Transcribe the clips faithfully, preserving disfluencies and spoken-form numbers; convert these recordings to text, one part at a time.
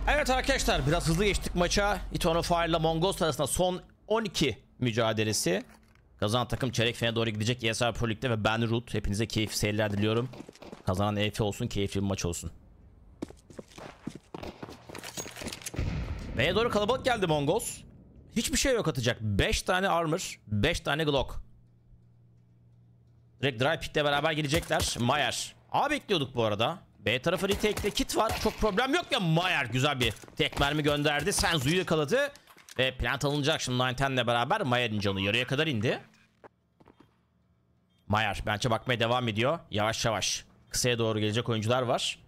Evet arkadaşlar, biraz hızlı geçtik maça. Eternal Fire ile Mongols arasında son on iki mücadelesi. Kazanan takım çeyrek finale doğru gidecek. E S R Pro Lig'de ve ben Root. Hepinize keyifli seyirler diliyorum. Kazanan E F olsun, keyifli bir maç olsun. B'ye doğru kalabalık geldi Mongols. Hiçbir şey yok atacak. beş tane armor, beş tane Glock. Direkt dry pick'le beraber gelecekler. Mayer. A bekliyorduk bu arada. B tarafı retake'de kit var. Çok problem yok ya. Mayer güzel bir tek mermi gönderdi. Senzu'yu yakaladı. Ve plant alınacak şimdi nine ten'le beraber. Mayer'in canı yarıya kadar indi. Mayer bench'e bakmaya devam ediyor. Yavaş yavaş. Kısaya doğru gelecek oyuncular var.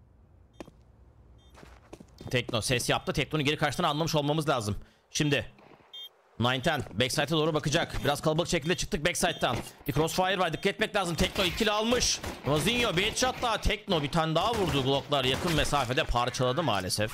Tekno ses yaptı. Tekno'nun geri kaçtığını anlamış olmamız lazım. Şimdi nine ten backside'e doğru bakacak. Biraz kalabalık şekilde çıktık backside'dan. Bir crossfire var, dikkat etmek lazım. Tekno ikili almış. Rozinho bir headshot daha. Tekno bir tane daha vurdu. Glock'lar yakın mesafede parçaladı maalesef.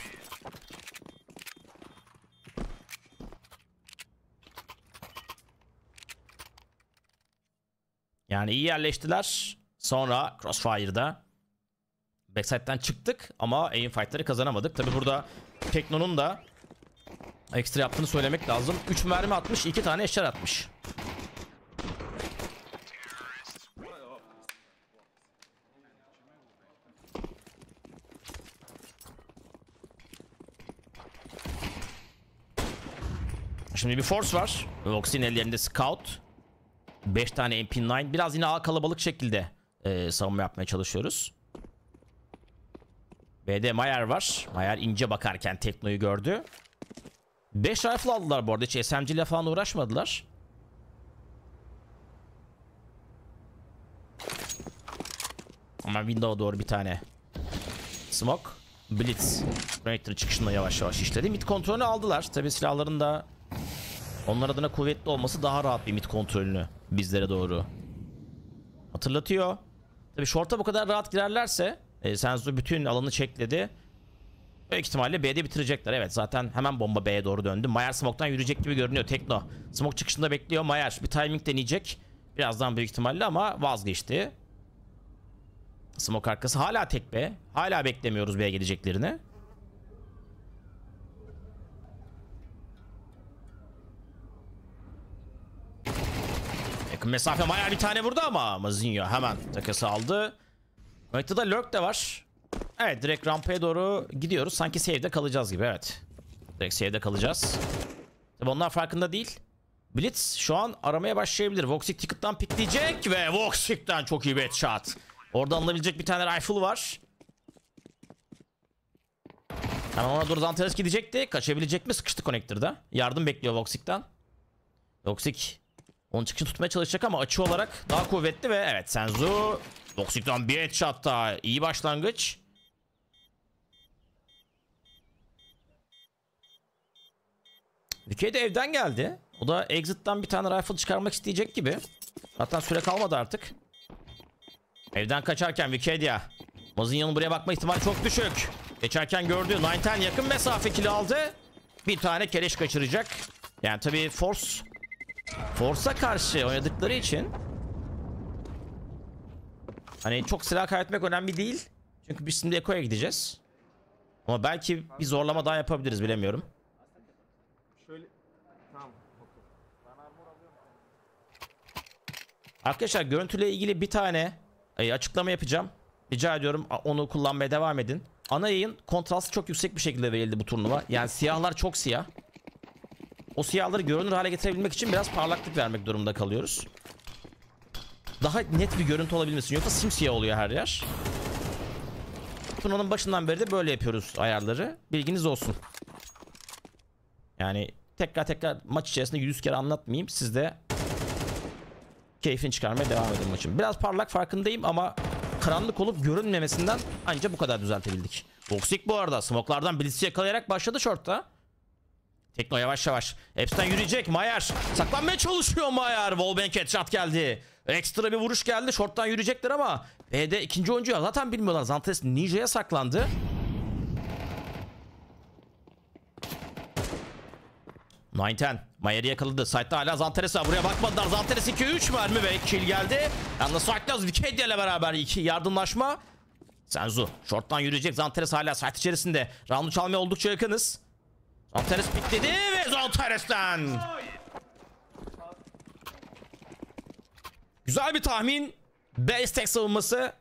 Yani iyi yerleştiler. Sonra crossfire'da backside'den çıktık ama aim fight'ları kazanamadık. Tabi burada Tekno'nun da ekstra yaptığını söylemek lazım. üç mermi atmış, iki tane eşer atmış. Şimdi bir force var. Vox'in ellerinde scout. beş tane M P dokuz. Biraz yine kalabalık şekilde e, savunma yapmaya çalışıyoruz. B'de Mayer var. Mayer ince bakarken Tekno'yu gördü. beş rifle aldılar bu arada. Hiç S M G ile falan uğraşmadılar. Ama window'a doğru bir tane smoke. Blitz. Connector çıkışında yavaş yavaş işledi. Mid kontrolünü aldılar. Tabi silahların da onlar adına kuvvetli olması daha rahat bir mid kontrolünü bizlere doğru hatırlatıyor. Tabi short'a bu kadar rahat girerlerse e, Senzu bütün alanı çekledi. Büyük ihtimalle B'de bitirecekler. Evet, zaten hemen bomba B'ye doğru döndü. Mayer smoke'tan yürüyecek gibi görünüyor. Tekno smoke çıkışında bekliyor. Mayer bir timing deneyecek. Birazdan büyük ihtimalle ama vazgeçti. Smoke arkası hala tek B. Hala beklemiyoruz B'ye geleceklerini. Yakın mesafe Mayer bir tane vurdu ama Mazinho hemen takası aldı. Connected'da lurk de var. Evet, direkt rampaya doğru gidiyoruz. Sanki save'de kalacağız gibi, evet. Direkt save'de kalacağız. Tabi onlar farkında değil. Blitz şu an aramaya başlayabilir. Voxic ticket'tan pikleyecek ve Voxic'ten çok iyi bir headshot. Orada alınabilecek bir tane rifle var. Hemen ona doğru Zanteres gidecekti. Kaçabilecek mi? Sıkıştı connector'da. Yardım bekliyor Voxic'ten. Voxic onun çıkışını tutmaya çalışacak ama açı olarak daha kuvvetli ve evet, Senzu Voxic'ten bir headshot daha. İyi başlangıç. Vikey de evden geldi. O da exit'ten bir tane rifle çıkarmak isteyecek gibi. Zaten süre kalmadı artık. Evden kaçarken Vikey'de Mazinho'nun buraya bakma ihtimali çok düşük. Geçerken gördü. nine ten yakın mesafe kill aldı. Bir tane keleş kaçıracak. Yani tabii Force Force'a karşı oynadıkları için hani çok silah kaybetmek önemli değil. Çünkü biz şimdi Eko'ya gideceğiz. Ama belki bir zorlama daha yapabiliriz, bilemiyorum. Şöyle tamam. Arkadaşlar, görüntüyle ilgili bir tane e, açıklama yapacağım. Rica ediyorum, onu kullanmaya devam edin. Ana yayın kontrastı çok yüksek bir şekilde verildi bu turnuva. Yani siyahlar çok siyah. O siyahları görünür hale getirebilmek için biraz parlaklık vermek durumunda kalıyoruz. Daha net bir görüntü olabilmesi, yoksa simsiyah oluyor her yer. Turnuvanın başından beri de böyle yapıyoruz ayarları. Bilginiz olsun. Yani tekrar tekrar maç içerisinde yüz kere anlatmayayım. Siz de keyfini çıkarmaya devam edin maçın. Biraz parlak, farkındayım ama karanlık olup görünmemesinden ancak bu kadar düzeltebildik. Voxic bu arada smoke'lardan Blitz'i yakalayarak başladı short'ta. Tekno yavaş yavaş Epstein yürüyecek. Mayer saklanmaya çalışıyor. Mayer wallbang headshot geldi. Ekstra bir vuruş geldi. Short'tan yürüyecekler ama B'de ikinci oyuncu zaten bilmiyorlar. Zanteres Ninja'ya saklandı. nine ten Mayer'i yakaladı. Side'da hala Zanteres var. Buraya bakmadılar. Zanteres iki üç mermi ve kill geldi. Yalnız Cyclops Vikey'de ile beraber iki yardımlaşma. Senzu short'tan yürüyecek. Zantares hala site içerisinde. Round'u çalmaya oldukça yakınız. Zantares pikledi ve Zantares'ten güzel bir tahmin. B stack savunması.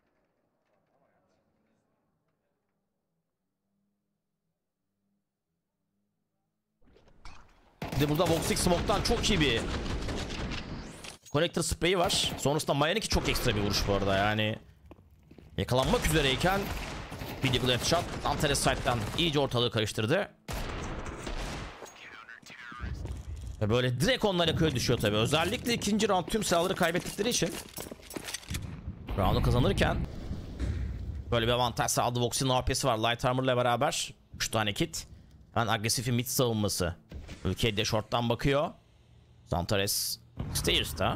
Bir de burada Voxic Smoke'tan çok iyi bir Connector spray'i var. Sonrasında Mayan'ınki çok ekstra bir vuruş bu arada yani. Yakalanmak üzereyken bir Deagle headshot Zantares side'dan iyice ortalığı karıştırdı. Ve böyle direkt onlara köy düşüyor tabi. Özellikle ikinci round tüm silahları kaybettikleri için round'u kazanırken böyle bir avantaj sağladı. Voxic'in A P'si var Light Armor'la beraber. üç tane kit. Ben agresif mid savunması. Ülke de short'tan bakıyor. Zantares Stairs'ta.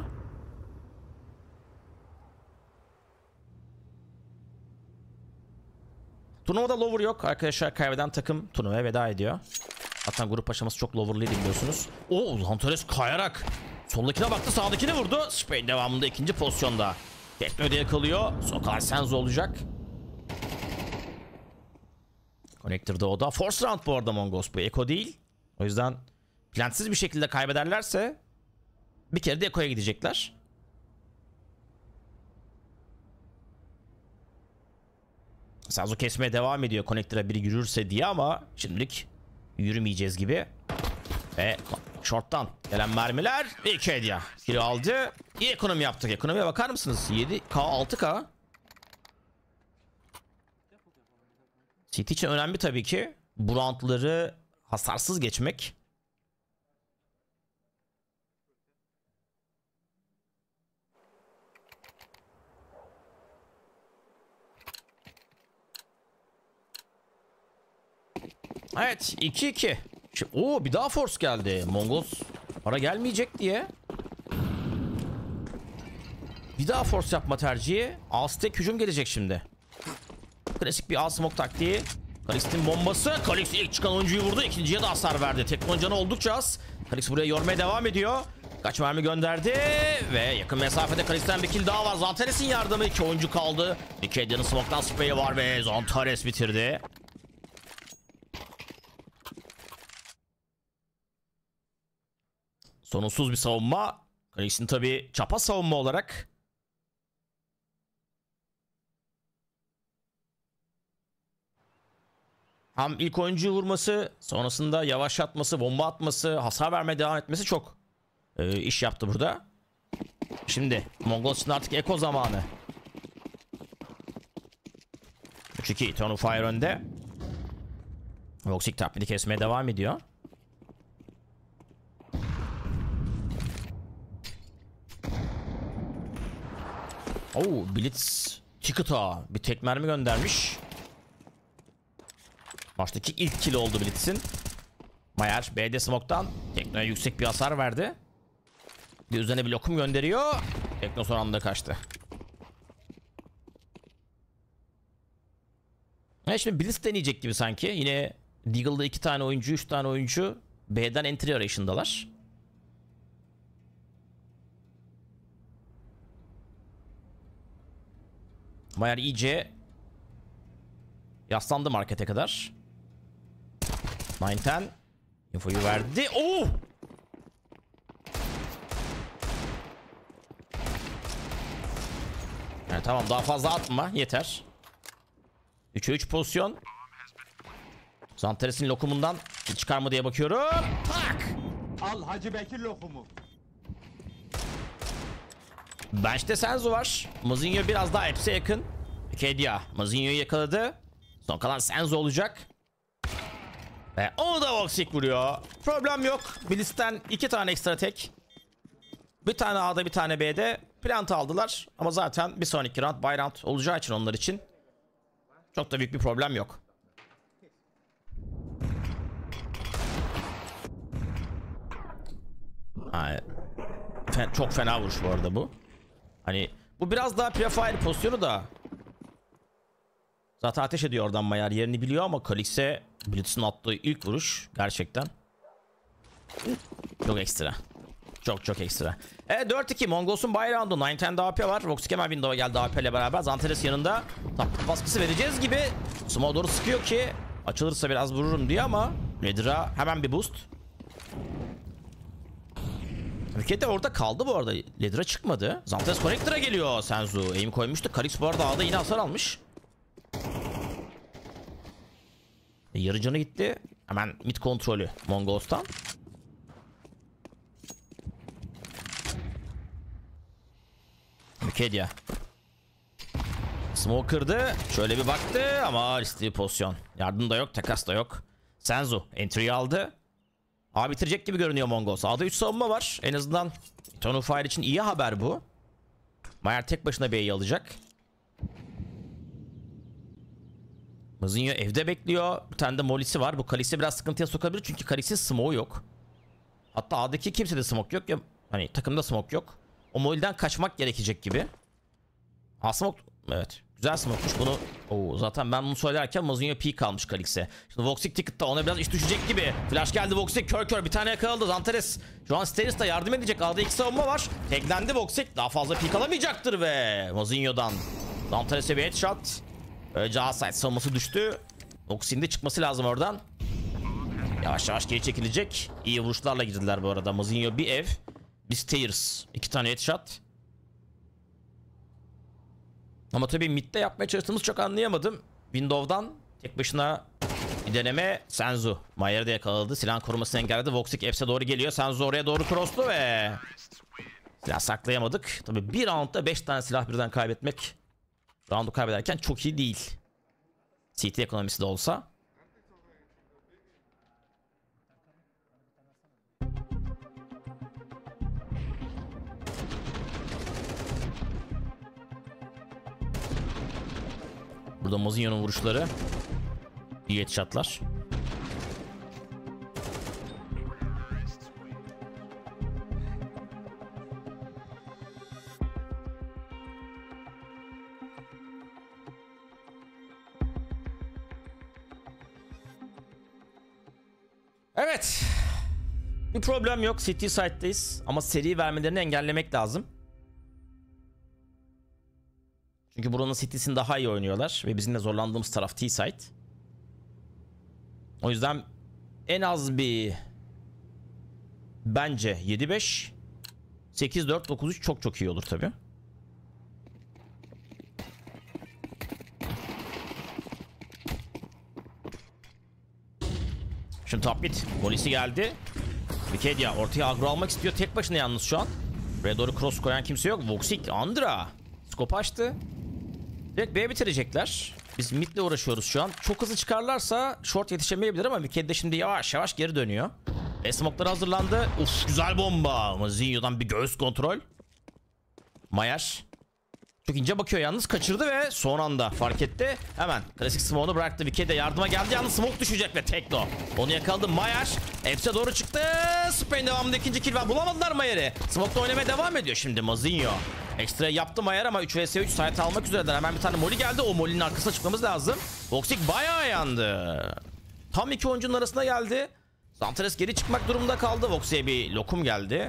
Turnuvada lower yok arkadaşlar. Kaybeden takım turnuvaya veda ediyor. Zaten grup aşaması çok lower'lıydı biliyorsunuz. Oo, Zantares kayarak soldakine baktı, sağdakine vurdu. Spain devamında ikinci pozisyonda. Tekno'da yakalıyor. Sokar Senzo olacak. Connector'da o da. Force round bu arada Mongols, bu Eko değil. O yüzden plantsız bir şekilde kaybederlerse bir kere de Eko'ya gidecekler. Senzo kesmeye devam ediyor Connector'a biri yürürse diye ama şimdilik yürümeyeceğiz gibi. Ve short'tan gelen mermiler iki hediye. Kilo aldı. İyi ekonomi yaptık. Ekonomiye bakar mısınız? yedi K altı K. City için önemli tabii ki. Bu roundları hasarsız geçmek. Evet, iki iki. Oo, bir daha force geldi. Mongols para gelmeyecek diye bir daha force yapma tercihi. Aztek hücum gelecek şimdi. Klasik bir A-smoke taktiği. Kalix'in bombası. Kalix ilk çıkan oyuncuyu vurdu. İkinciye de hasar verdi. Teknon canı oldukça az. Kalix buraya yormaya devam ediyor. Kaç mermi gönderdi. Ve yakın mesafede Kalix'ten bir kill daha var. Zantares'in yardımı. İki oyuncu kaldı. Nikedia'nın smoke'tan spray'i var ve Zantares bitirdi. Sorunsuz bir savunma. Kalix'in tabi çapa savunma olarak hem ilk oyuncuyu vurması, sonrasında yavaşlatması, bomba atması, hasar vermeye devam etmesi çok e, iş yaptı burada. Şimdi Mongols için artık Eko zamanı. üç iki Turn of Fire önde. Voxic taklidi kesmeye devam ediyor. Oo, Blitz Ticket'a bir tek mermi göndermiş. Maçtaki ilk kill oldu Blitz'in. Mayer B D Smoke'tan Tekno'ya yüksek bir hasar verdi. Bir üzerine bir lokum gönderiyor. Tekno son anda kaçtı. Yani şimdi Blitz deneyecek gibi sanki. Yine Deagle'da iki tane oyuncu, üç tane oyuncu B'den entry arayışındalar. Mayer iyice yaslandı markete kadar. dokuz on infoyu verdi. Oo! Yani tamam, daha fazla atma yeter. üçe üç pozisyon. Zantares'in lokumundan çıkar mı diye bakıyorum. Tak! Al Hacı Bekir lokumu. Bench'te Senzo var. Mazinho biraz daha hepsi yakın. Kedia Mazinho'yu yakaladı. Son kalan Senzo olacak. Ve onu da Voxic vuruyor. Problem yok. Blitz'ten iki tane ekstra tek. Bir tane A'da bir tane B'de. Plant aldılar. Ama zaten bir sonraki round buy round olacağı için onlar için çok da büyük bir problem yok. Hayır. Fen çok fena vuruş bu arada bu. Hani bu biraz daha prefire pozisyonu da. Zaten ateş ediyor oradan Mayer, yerini biliyor ama Kalix'e Blitz'in attığı ilk vuruş gerçekten çok ekstra. Çok çok ekstra. Evet dört iki Mongols'un bayrağında nine ten A P var. Voxic hemen Windows'a geldi A P ile beraber. Zanteres yanında. Top baskısı vereceğiz gibi. Smoke'a doğru sıkıyor ki açılırsa biraz vururum diye ama Ledra hemen bir boost. Ülke de orada kaldı bu arada. Ledra çıkmadı. Zanteres Connector'a geliyor Senzu. Aim koymuştu. Karix bu arada A'da yine hasar almış. E, yarı canı gitti. Hemen mid kontrolü Mongols'tan. Mükedya. Smoke kırdı. Şöyle bir baktı ama riskli bir pozisyon. Yardım da yok, takas da yok. Senzu entry'yi aldı. A bitirecek gibi görünüyor Mongols. A'da üç savunma var. En azından Tone of Fire için iyi haber bu. Mayer tek başına B'yi alacak. Mazinho evde bekliyor. Bir tane de Molly'si var. Bu Kalix'i biraz sıkıntıya sokabilir çünkü Kalix'in smoke'u yok. Hatta A'daki kimsede smoke yok ya. Hani takımda smoke yok. O Molly'den kaçmak gerekecek gibi. A smoke. Evet. Güzel smoke'muş bunu. Oo, zaten ben bunu söylerken Mazinho peek almış Kalix'e. Şimdi Voxic ticket'ta ona biraz iş düşecek gibi. Flash geldi Voxic kör kör bir tane yakaladı. Zanteres şu an Steris de yardım edecek. A'da iki savunma var. Teklendi Voxic. Daha fazla peek alamayacaktır ve Mazinho'dan Zanteres'e bir headshot. Önce A-side savunması düştü. Voxic'in de çıkması lazım oradan. Yavaş yavaş geri çekilecek. İyi vuruşlarla girdiler bu arada. Mazinho bir ev. Bir stairs. İki tane headshot. Ama tabii midde yapmaya çalıştığımız çok anlayamadım. Windows'dan tek başına bir deneme. Senzu Mayer'de yakaladı. Silah korumasını engelledi. Voxic F'e doğru geliyor. Senzu oraya doğru crosslu ve silah saklayamadık. Tabii bir roundda beş tane silah birden kaybetmek roundu kaybederken çok iyi değil. C T ekonomisi de olsa. Burada Mozinho'nun vuruşları. İyi headshotlar. Evet. Bir problem yok. City side'dayız. Ama seri vermelerini engellemek lazım. Çünkü buranın City'sini daha iyi oynuyorlar. Ve bizim de zorlandığımız taraf T-side. O yüzden en az bir bence yedi beş sekiz dört dokuz üç çok çok iyi olur tabi. Şimdi top mid. Polisi geldi. Wikidia ortaya agro almak istiyor. Tek başına yalnız şu an. Buraya doğru cross koyan kimse yok. Voxic, Andra. Scope açtı. Direkt B bitirecekler. Biz midle uğraşıyoruz şu an. Çok hızlı çıkarlarsa short yetişemeyebilir ama Wikidia şimdi yavaş yavaş geri dönüyor. E smoke'lar hazırlandı. Uf güzel bomba. Mazinho'dan bir göğüs kontrol. Mayer. Çok ince bakıyor yalnız, kaçırdı ve son anda fark etti. Hemen klasik smoke'unu bıraktı. Wikidia yardıma geldi. Yalnız smoke düşecek ve tekno. Onu yakaladı Mayer. F'e doğru çıktı. Spain devamında ikinci kill var. Bulamadılar Mayer'i. Smoke'da oynamaya devam ediyor şimdi Mazinho. Ekstra yaptı Mayer ama üç vs üç site almak üzereler. Hemen bir tane Molly geldi. O Molly'nin arkasına çıkmamız lazım. Voxic bayağı yandı. Tam iki oyuncunun arasına geldi. Zanteres geri çıkmak durumunda kaldı. Voxic'e bir lokum geldi.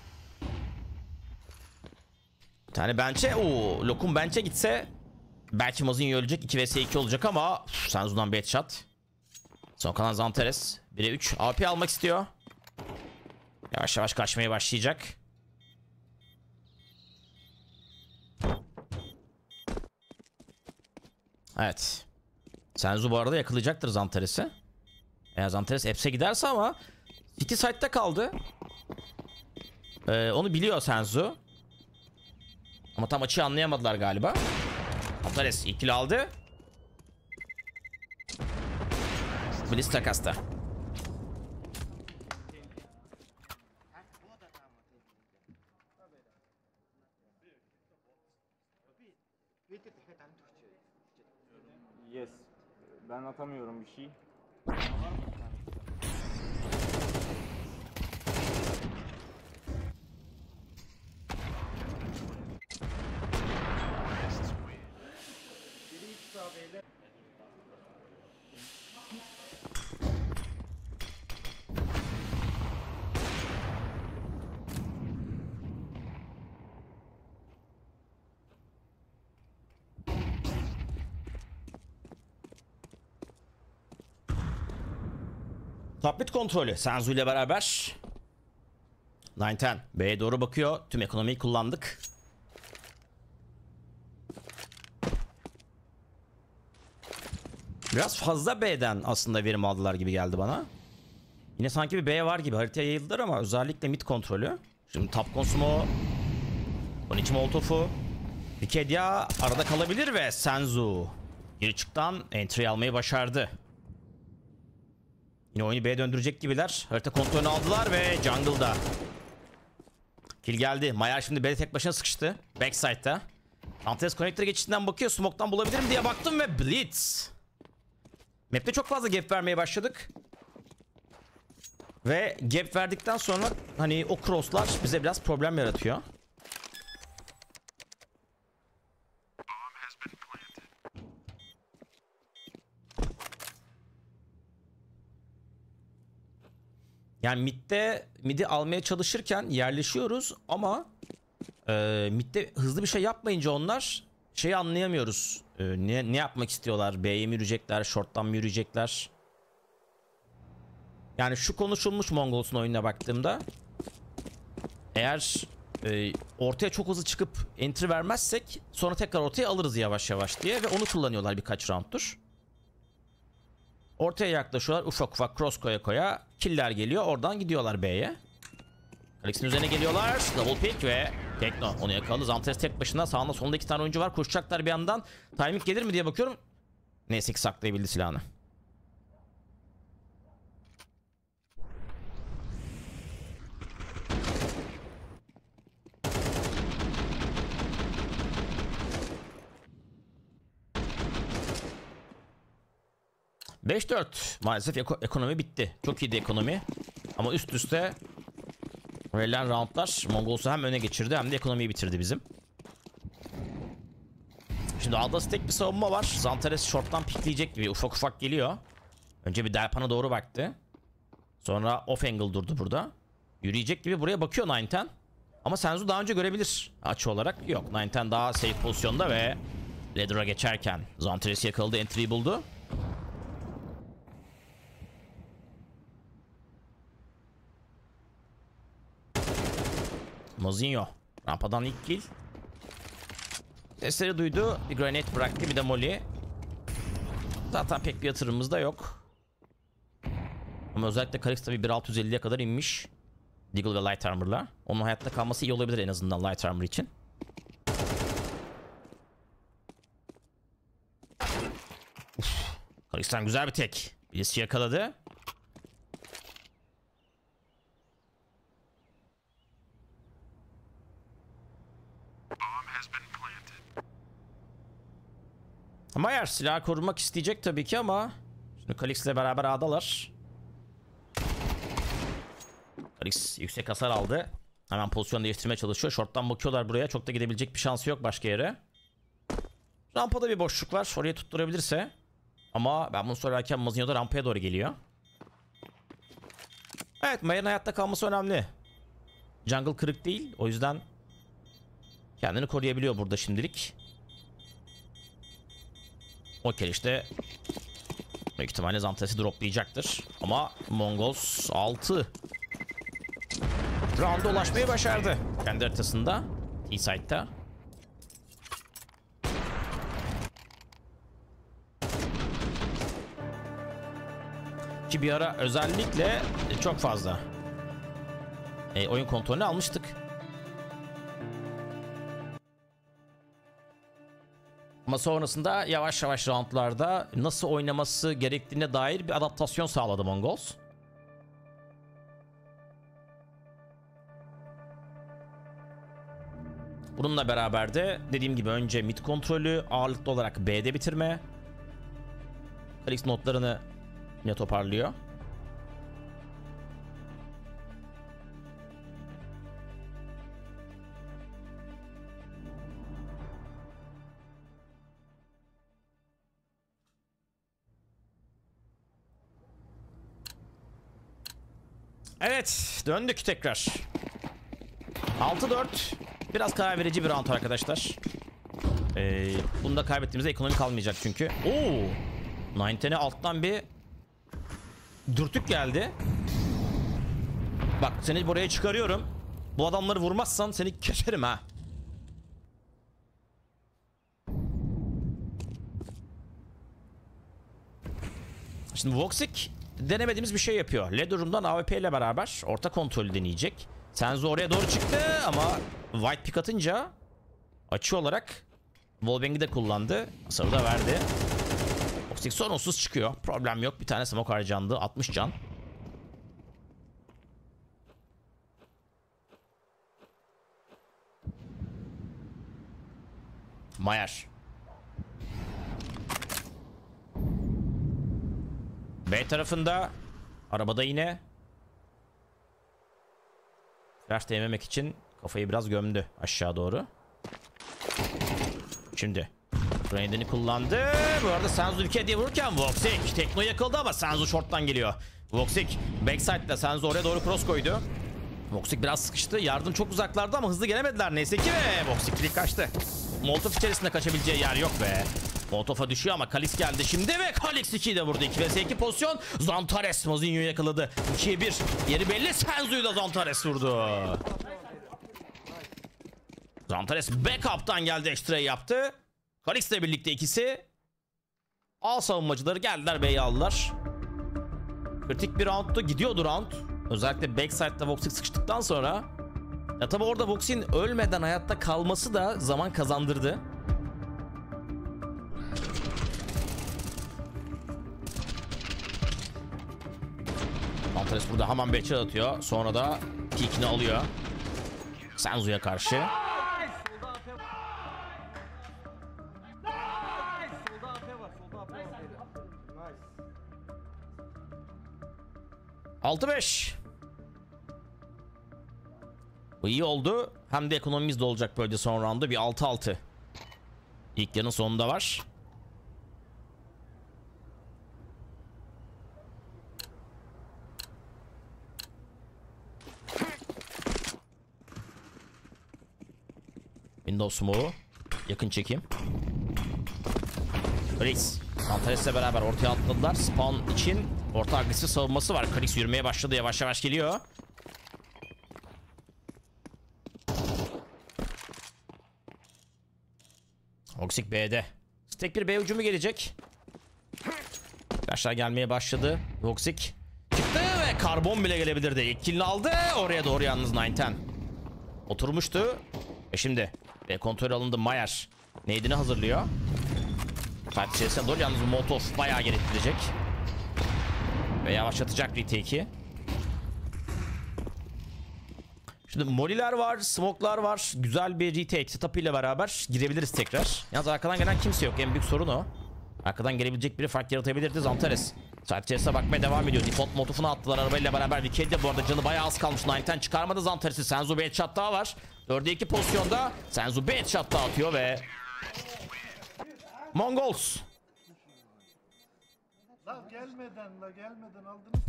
Bir tane bench'e. Ooo lokum bench'e gitse belki Mazinho ölecek. iki vs iki olacak ama uf, Senzu'dan bir headshot. Son kalan Zanteres bire üç A P almak istiyor. Yavaş yavaş kaçmaya başlayacak. Evet. Senzu bu arada yakalayacaktır Zanteres'i. Eğer Zanteres Eps'e giderse ama City side'da kaldı. Ee, onu biliyor Senzu. Ama tam açıyı anlayamadılar galiba. Zanteres ikili aldı. Blitz takasta. Yes. Ben atamıyorum bir şey. Top mid kontrolü Senzu ile beraber. dokuz on B'ye doğru bakıyor. Tüm ekonomiyi kullandık. Biraz fazla B'den aslında verim aldılar gibi geldi bana. Yine sanki bir B var gibi haritaya yayıldılar ama özellikle mid kontrolü. Şimdi top konsumo, Onichi Molotov'u, Wikidia arada kalabilir ve Senzu geri çıktan entry almayı başardı. Yine oyunu B'ye döndürecek gibiler. Harita kontrolünü aldılar ve jungle'da kill geldi. Mayer şimdi B'de tek başına sıkıştı. Backside'da. Antares connector geçişinden bakıyor. Smoke'tan bulabilirim diye baktım ve Blitz. Map'te çok fazla gap vermeye başladık. Ve gap verdikten sonra hani o crosslar bize biraz problem yaratıyor. Yani midde midi almaya çalışırken yerleşiyoruz ama e, midde hızlı bir şey yapmayınca onlar şeyi anlayamıyoruz. E, ne, ne yapmak istiyorlar? B'ye mi yürüyecekler? Short'tan mı yürüyecekler? Yani şu konuşulmuş Mongols'un oyununa baktığımda eğer e, ortaya çok hızlı çıkıp entry vermezsek sonra tekrar ortaya alırız yavaş yavaş diye ve onu kullanıyorlar birkaç round'tur. Ortaya yaklaşıyorlar ufak ufak cross koya koya killer geliyor oradan gidiyorlar B'ye. Alex'in üzerine geliyorlar double pick ve Tekno onu yakaladı. Zantares tek başına sağında solunda iki tane oyuncu var koşacaklar bir yandan timing gelir mi diye bakıyorum. Neyse ki saklayabildi silahını. beş dört maalesef eko ekonomi bitti. Çok iyiydi ekonomi. Ama üst üste verilen roundlar Mongols'u hem öne geçirdi hem de ekonomiyi bitirdi bizim. Şimdi Aldous tek bir savunma var. Zantares short'tan pikleyecek gibi ufak ufak geliyor. Önce bir Delpan'a doğru baktı. Sonra off angle durdu burada. Yürüyecek gibi buraya bakıyor dokuz on. Ama Senzu daha önce görebilir açı olarak. Yok dokuz on daha safe pozisyonda ve ladder'a geçerken Zantares'i yakaladı, entry'yi buldu. Mozinho rampadan ilk kill. Sesleri duydu. Bir granate bıraktı bir de molly. Zaten pek bir yatırımımız da yok. Ama özellikle Karix tabi bir bin altı yüz elliye kadar inmiş. Deagle ve Light Armor'la. Onun hayatta kalması iyi olabilir en azından Light Armor için. Karix'ten güzel bir tek. Birisi yakaladı. Mayer silahı korumak isteyecek tabii ki ama şimdi Kalix'le beraber A'dalar. Kalix yüksek hasar aldı. Hemen pozisyon değiştirmeye çalışıyor. Short'tan bakıyorlar buraya. Çok da gidebilecek bir şansı yok başka yere. Rampada bir boşluk var. Oraya tutturabilirse. Ama ben bunu söylerken Mozinho da rampaya doğru geliyor. Evet, Mayer'in hayatta kalması önemli. Jungle kırık değil. O yüzden kendini koruyabiliyor burada şimdilik. Okey işte. Büyük ihtimalle Zantares'i droplayacaktır. Ama Mongols altı round'a ulaşmayı başardı. Kendi haritasında. T-Side'da. Ki bir ara özellikle çok fazla e, oyun kontrolünü almıştık. Ama sonrasında yavaş yavaş roundlarda nasıl oynaması gerektiğine dair bir adaptasyon sağladı Mongols. Bununla beraber de dediğim gibi önce mid kontrolü ağırlıklı olarak B'de bitirme. Kalix notlarını yine toparlıyor. Evet, döndük tekrar. altı dört. Biraz karar verici bir round arkadaşlar. Ee, bunu da kaybettiğimizde ekonomi kalmayacak çünkü. Oo! dokuz on'e alttan bir dürtük geldi. Bak seni buraya çıkarıyorum. Bu adamları vurmazsan seni keserim ha. Şimdi Voxic denemediğimiz bir şey yapıyor. Ledurum'dan A W P ile beraber orta kontrolü deneyecek. Senzo oraya doğru çıktı ama White Pick atınca açı olarak Wallbang'i de kullandı. Hasarı da verdi. Voxic sorunsuz çıkıyor. Problem yok. Bir tane smoke harcandı. altmış can. Mayer. B tarafında arabada yine flash değmemek için kafayı biraz gömdü aşağı doğru. Şimdi Grenadini kullandı. Bu arada Senzu ülke diye vururken Voxic Tekno yakıldı ama Senzu short'tan geliyor. Voxic backside'da, Senzu oraya doğru cross koydu. Voxic biraz sıkıştı. Yardım çok uzaklarda ama hızlı gelemediler neyse ki ve Voxic direkt kaçtı. Molotov içerisinde kaçabileceği yer yok be. Molotov'a düşüyor ama Kalix geldi şimdi ve Kalix ikiyi de vurdu. iki vs iki pozisyon. Zantares Mozinho'yu yakaladı. ikiye bir. Yeri belli. Senzu'yu da Zantares vurdu. Zantares backup'tan geldi, ekstra'yı yaptı. Kalix'le birlikte ikisi A savunmacıları geldiler, B'yi aldılar. Kritik bir roundtu. Gidiyordu round. Özellikle backside'da Voxic sıkıştıktan sonra. Ya tabi orada Voxic'in ölmeden hayatta kalması da zaman kazandırdı. Zantares burada hemen beçe atıyor. Sonra da peek'ini alıyor. Senzu'ya karşı. altı beş. Bu iyi oldu. Hem de ekonomimiz de olacak böyle son roundda. Bir altı altı. İlk yarının sonunda var. Windows smoke'u. Yakın çekim. Kalix. Zantares'le beraber ortaya atladılar. Spawn için orta agresif savunması var. Kalix yürümeye başladı. Yavaş yavaş geliyor. Voxic B'de. Tek bir B hücumu gelecek. Flashlar gelmeye başladı. Voxic çıktı ve karbon bile gelebilirdi. İlk killini aldı. Oraya doğru yalnız dokuz on. Oturmuştu. Ve şimdi B kontrol alındı. Mayer neydini hazırlıyor. Fight içerisine doğru yalnız Molotov bayağı gerektirecek. Ve yavaşlatacak retake'i. Şimdi moliler var, smoke'lar var. Güzel bir retake setup ile beraber girebiliriz tekrar. Yalnız arkadan gelen kimse yok. En büyük sorun o. Arkadan gelebilecek biri fark yaratabilirdi. Zantares saat içerisine bakmaya devam ediyor. Default motifunu attılar arabayla beraber. Wicked de bu arada canı bayağı az kalmış. dokuz on çıkarmadı Zantares'i. Senzu bir headshot daha var. dörde iki pozisyonda Senzu bir headshot daha atıyor ve Mongols. La gelmeden la gelmeden aldınız.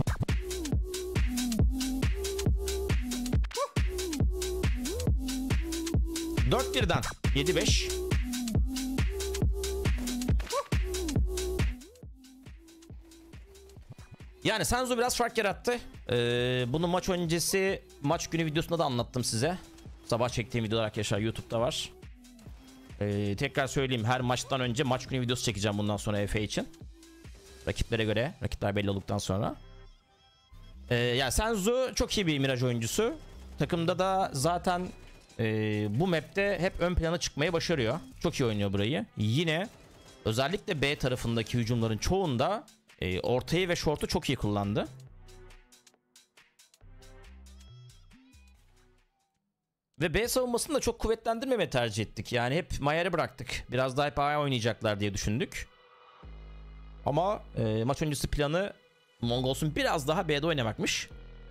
dört birden yedi beş. Yani Senzu biraz fark yarattı. Ee, bunu maç öncesi, maç günü videosunda da anlattım size. Sabah çektiğim videolar arkadaşlar YouTube'da var. Ee, tekrar söyleyeyim, her maçtan önce maç günü videosu çekeceğim bundan sonra E F için. Rakiplere göre, rakipler belli olduktan sonra. Ee, yani Senzu çok iyi bir Mirage oyuncusu. Takımda da zaten e, bu map'te hep ön plana çıkmayı başarıyor. Çok iyi oynuyor burayı. Yine özellikle B tarafındaki hücumların çoğunda e, ortayı ve short'u çok iyi kullandı. Ve B savunmasını da çok kuvvetlendirmemeye tercih ettik. Yani hep Mayer'i bıraktık. Biraz daha hep A oynayacaklar diye düşündük. Ama e, maç öncesi planı Mongols'un biraz daha B'de oynamakmış.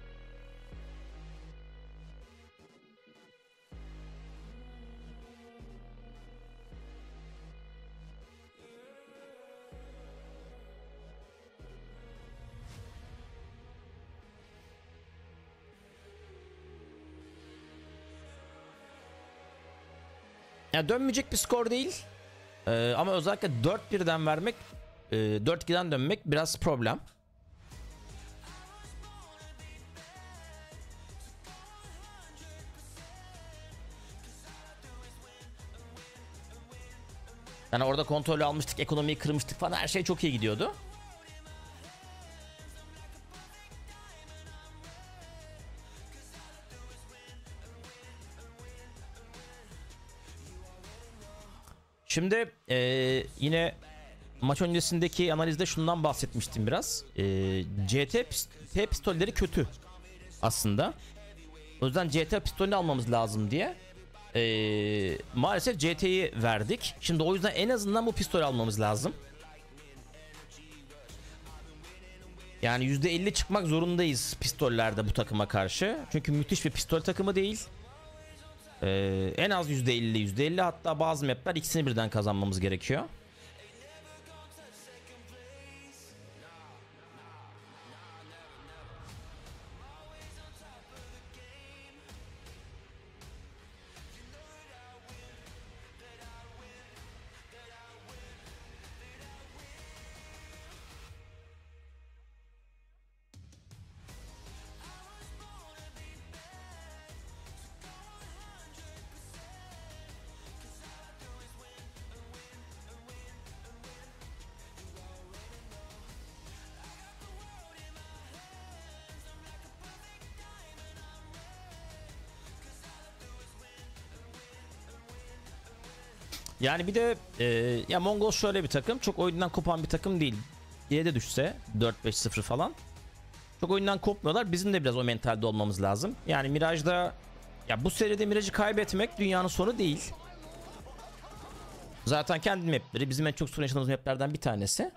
Yani dönmeyecek bir skor değil. Ee, ama özellikle dört birden vermek, e, dört ikiden dönmek biraz problem. Yani orada kontrolü almıştık, ekonomiyi kırmıştık falan, her şey çok iyi gidiyordu. Şimdi ee, yine maç öncesindeki analizde şundan bahsetmiştim biraz. Ee, C T T pistolleri kötü aslında. O yüzden C T pistolünü almamız lazım diye ee, maalesef C T'yi verdik. Şimdi o yüzden en azından bu pistol almamız lazım. Yani yüzde elli çıkmak zorundayız pistollerde bu takıma karşı. Çünkü müthiş bir pistol takımı değil. Ee, en az yüzde elli yüzde elli, hatta bazı mapler ikisini birden kazanmamız gerekiyor. Yani bir de e, ya Mongol şöyle bir takım, çok oyundan kopan bir takım değil. Yine de düşse dört beş sıfır falan, çok oyundan kopmuyorlar. Bizim de biraz o mentalde olmamız lazım. Yani Mirage'da, ya bu seride Mirage'ı kaybetmek dünyanın sonu değil. Zaten kendi mapleri bizim en çok sorun yaşadığımız maplerden bir tanesi.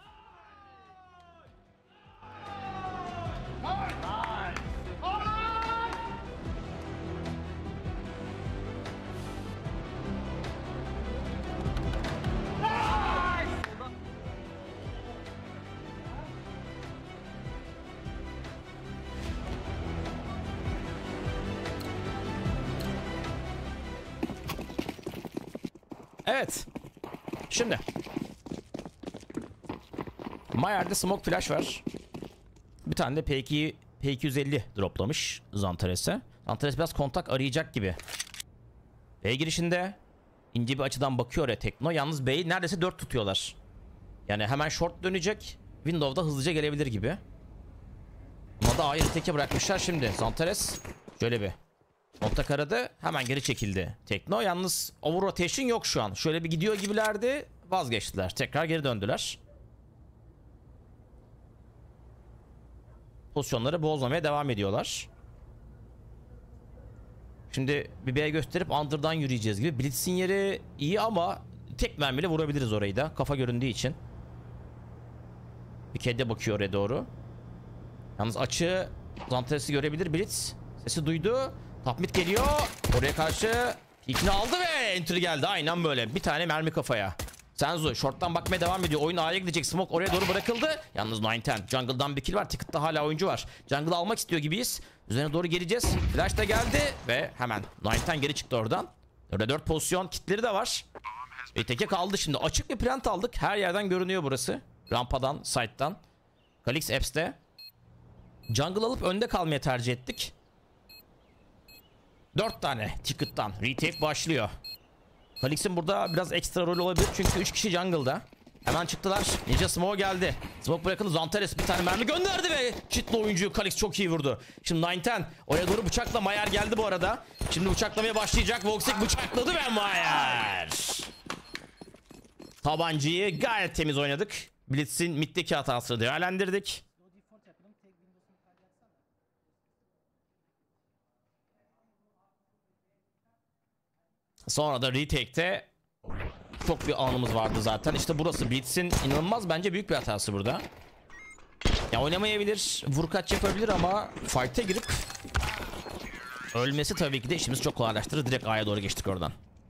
Evet. Şimdi Mayer'de smoke flash var. Bir tane de P iki P iki yüz elli droplamış Zantares'e. Zantares biraz kontak arayacak gibi. B girişinde ince bir açıdan bakıyor ya Tekno. Yalnız B'yi neredeyse dört tutuyorlar. Yani hemen short dönecek. Window'da hızlıca gelebilir gibi. Buna da ayrı teke bırakmışlar şimdi. Zantares şöyle bir kontak aradı, hemen geri çekildi Tekno. Yalnız over rotation yok şu an. Şöyle bir gidiyor gibilerdi, vazgeçtiler. Tekrar geri döndüler. Pozisyonları bozmamaya devam ediyorlar. Şimdi bir B'ye gösterip under'dan yürüyeceğiz gibi. Blitz'in yeri iyi ama tek mermiyle vurabiliriz orayı da, kafa göründüğü için. Bir kedi bakıyor oraya doğru. Yalnız açı Zantares'i görebilir Blitz. Sesi duydu. Top mid geliyor. Oraya karşı ikna aldı ve entry geldi. Aynen böyle. Bir tane mermi kafaya. Senzu short'tan bakmaya devam ediyor. Oyun A'ya gidecek. Smoke oraya doğru bırakıldı. Yalnız dokuz on. Jungle'dan bir kill var. Ticket'ta hala oyuncu var. Jungle'ı almak istiyor gibiyiz. Üzerine doğru geleceğiz. Flash da geldi ve hemen dokuz on geri çıktı oradan. Orada dört pozisyon. Kitleri de var. Bir teke kaldı şimdi. Açık bir plant aldık. Her yerden görünüyor burası. Rampadan, side'dan. Kalix Apps'te. Jungle alıp önde kalmaya tercih ettik. dört tane ticket'tan retake başlıyor. Kalix'in burada biraz ekstra rol olabilir çünkü üç kişi jungle'da. Hemen çıktılar. Ninja Smoke geldi. Smoke bırakıldı. Zantares bir tane mermi gönderdi ve çitli oyuncuyu Kalix çok iyi vurdu. Şimdi dokuz on oraya doğru bıçakla, Mayer geldi bu arada. Şimdi bıçaklamaya başlayacak. Voxic bıçakladı ve Mayer. Tabancayı gayet temiz oynadık. Blitz'in middeki hatasını değerlendirdik. Sonra da retake'te çok bir anımız vardı zaten. İşte burası Blitz'in inanılmaz bence büyük bir hatası burada. Ya oynamayabilir, vur kaç yapabilir ama fight'e girip ölmesi tabii ki de işimizi çok kolaylaştırır. Direkt A'ya doğru geçtik oradan.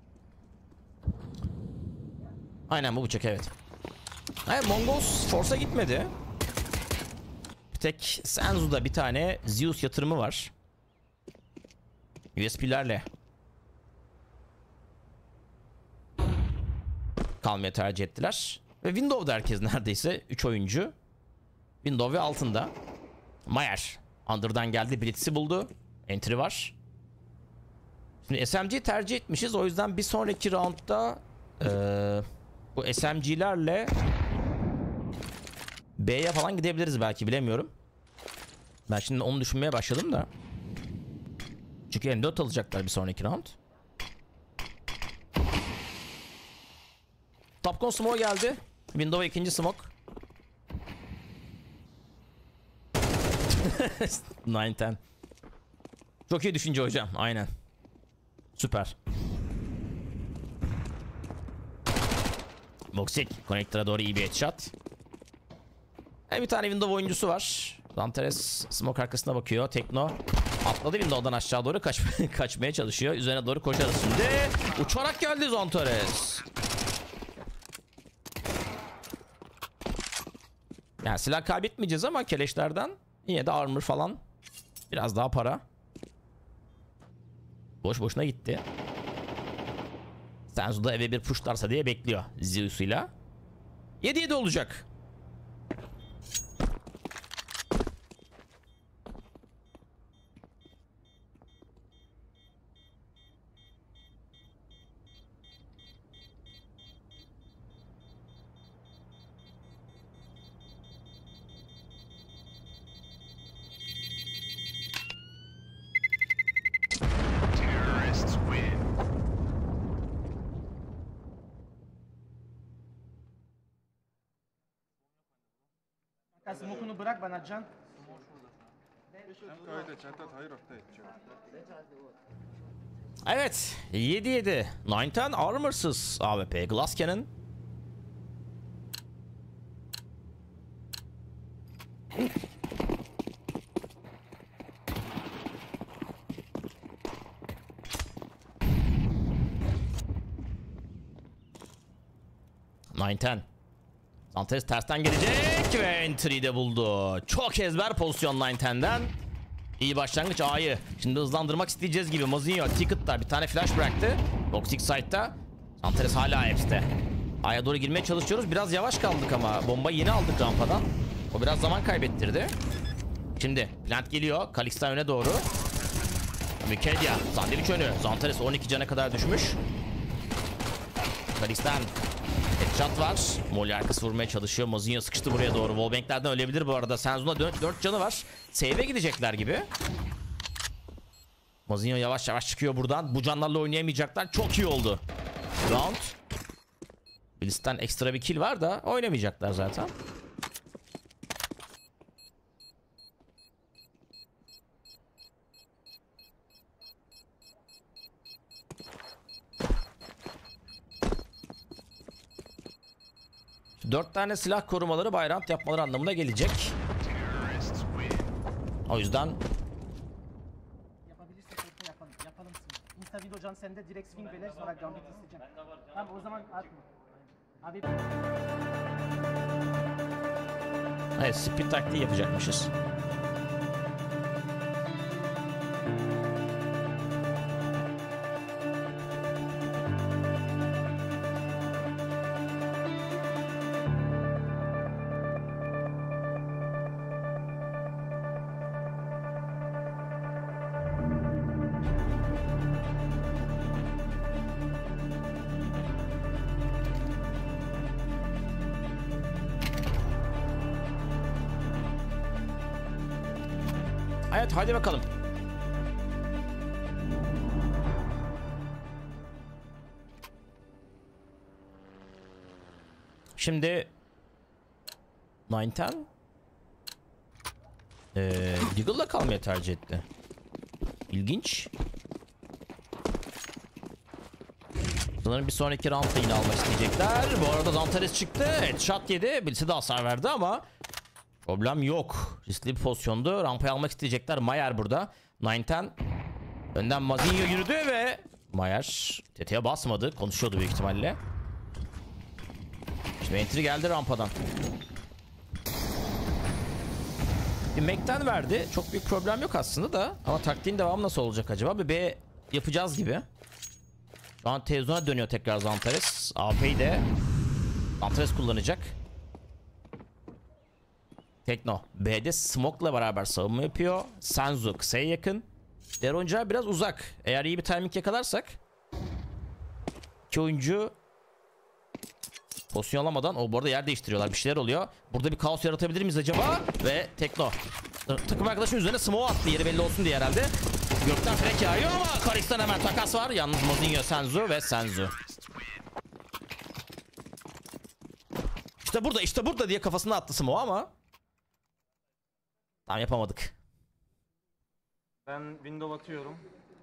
Aynen bu bıçak, evet. Hayır, Mongols Force'a gitmedi. Bir tek Senzu'da bir tane Zeus yatırımı var. U S P'lerle kalmaya tercih ettiler. Ve Window'da herkes neredeyse üç oyuncu. Window ve altında. Mayer under'dan geldi, Blitz'i buldu. Entry var. Şimdi S M G'yi tercih etmişiz. O yüzden bir sonraki roundda ee, bu bu S M G'lerle B'ye falan gidebiliriz belki, bilemiyorum. Ben şimdi onu düşünmeye başladım da. Çünkü M dört alacaklar bir sonraki round. Topcon smoke geldi. Windows ikinci smoke. nine ten. Çok iyi düşünce hocam. Aynen. Süper. Boxik connector'a doğru iyi bir headshot. E bir tane Windows oyuncusu var. Zantares smoke arkasına bakıyor. Tekno atladı Windows'dan aşağı doğru kaç kaçmaya çalışıyor. Üzerine doğru koşarız şimdi. Uçarak geldi Zantares. Yani silah kaybetmeyeceğiz ama keleşlerden yine de armor falan biraz daha para. Boş boşuna gitti. Senzu'da eve bir pushlarsa diye bekliyor Zeus'uyla. yedi yedi olacak. Smoke'unu bırak bana Can. Evet, yedi yedi. nine ten armorsız A W P Glass Cannon. nine ten. Zantares tersten gelecek ve entry'de buldu. Çok ezber pozisyon nine ten'den. İyi başlangıç A'yı. Şimdi hızlandırmak isteyeceğiz gibi. Mozinho Ticket'ta bir tane flash bıraktı. Toxic side'da. Zantares hala A'de. A'ya doğru girmeye çalışıyoruz. Biraz yavaş kaldık ama bombayı yeni aldık rampadan. O biraz zaman kaybettirdi. Şimdi plant geliyor. Kalix'ten öne doğru. Mükediya. Sandviç önü. Zantares on iki cana kadar düşmüş. Kalix'ten headshot var. Molly arkası vurmaya çalışıyor. Mozinho sıkıştı buraya doğru. Wallbang'lerden ölebilir bu arada. Senzun'a dört canı var. Save'e gidecekler gibi. Mozinho yavaş yavaş çıkıyor buradan. Bu canlarla oynayamayacaklar. Çok iyi oldu. Round. Blitz'ten ekstra bir kill var da oynamayacaklar zaten. Dört tane silah korumaları bay round yapmaları anlamına gelecek. O yüzden Yapabilirsek orta yapalım. Yapalım. Insta video Can sende direkt swing verir sonra Can bit isteyeceğim. Tamam o zaman atma. Abi evet, spin taktiği yapacakmışız. Evet, hadi bakalım. Şimdi nine ten ee, Deagle'la kalmaya tercih etti. İlginç. Sanırım bir sonraki roundda yine almak isteyecekler. Bu arada Zantares çıktı. Headshot yedi. Birisi de hasar verdi ama problem yok. Riskli bir pozisyondu. Rampayı almak isteyecekler. Mayer burada. nine ten. Önden Mozinho yürüdü ve Mayer tetiğe basmadı. Konuşuyordu büyük ihtimalle. Şimdi entry geldi rampadan. Bir Mac'ten verdi. Çok büyük problem yok aslında da. Ama taktiğin devamı nasıl olacak acaba? Bir B yapacağız gibi. Şu an televizyona dönüyor tekrar Zantares. A P'yi de Zantares kullanacak. Tekno B'de Smoke'la beraber savunma yapıyor. Senzu kısaya yakın. Diğer oyuncular biraz uzak. Eğer iyi bir timing yakalarsak iki oyuncu Pozisyon alamadan. O bu arada yer değiştiriyorlar. Bir şeyler oluyor. Burada bir kaos yaratabilir miyiz acaba? Ve Tekno. Takım arkadaşın üzerine smoke attı. Yeri belli olsun diye herhalde. Gökten frek yağıyor ama Karix'ten hemen takas var. Yalnız Mozinho, Senzu ve Senzu. İşte burada, işte burada diye kafasına attı smoke ama tam yapamadık. Ben window atıyorum.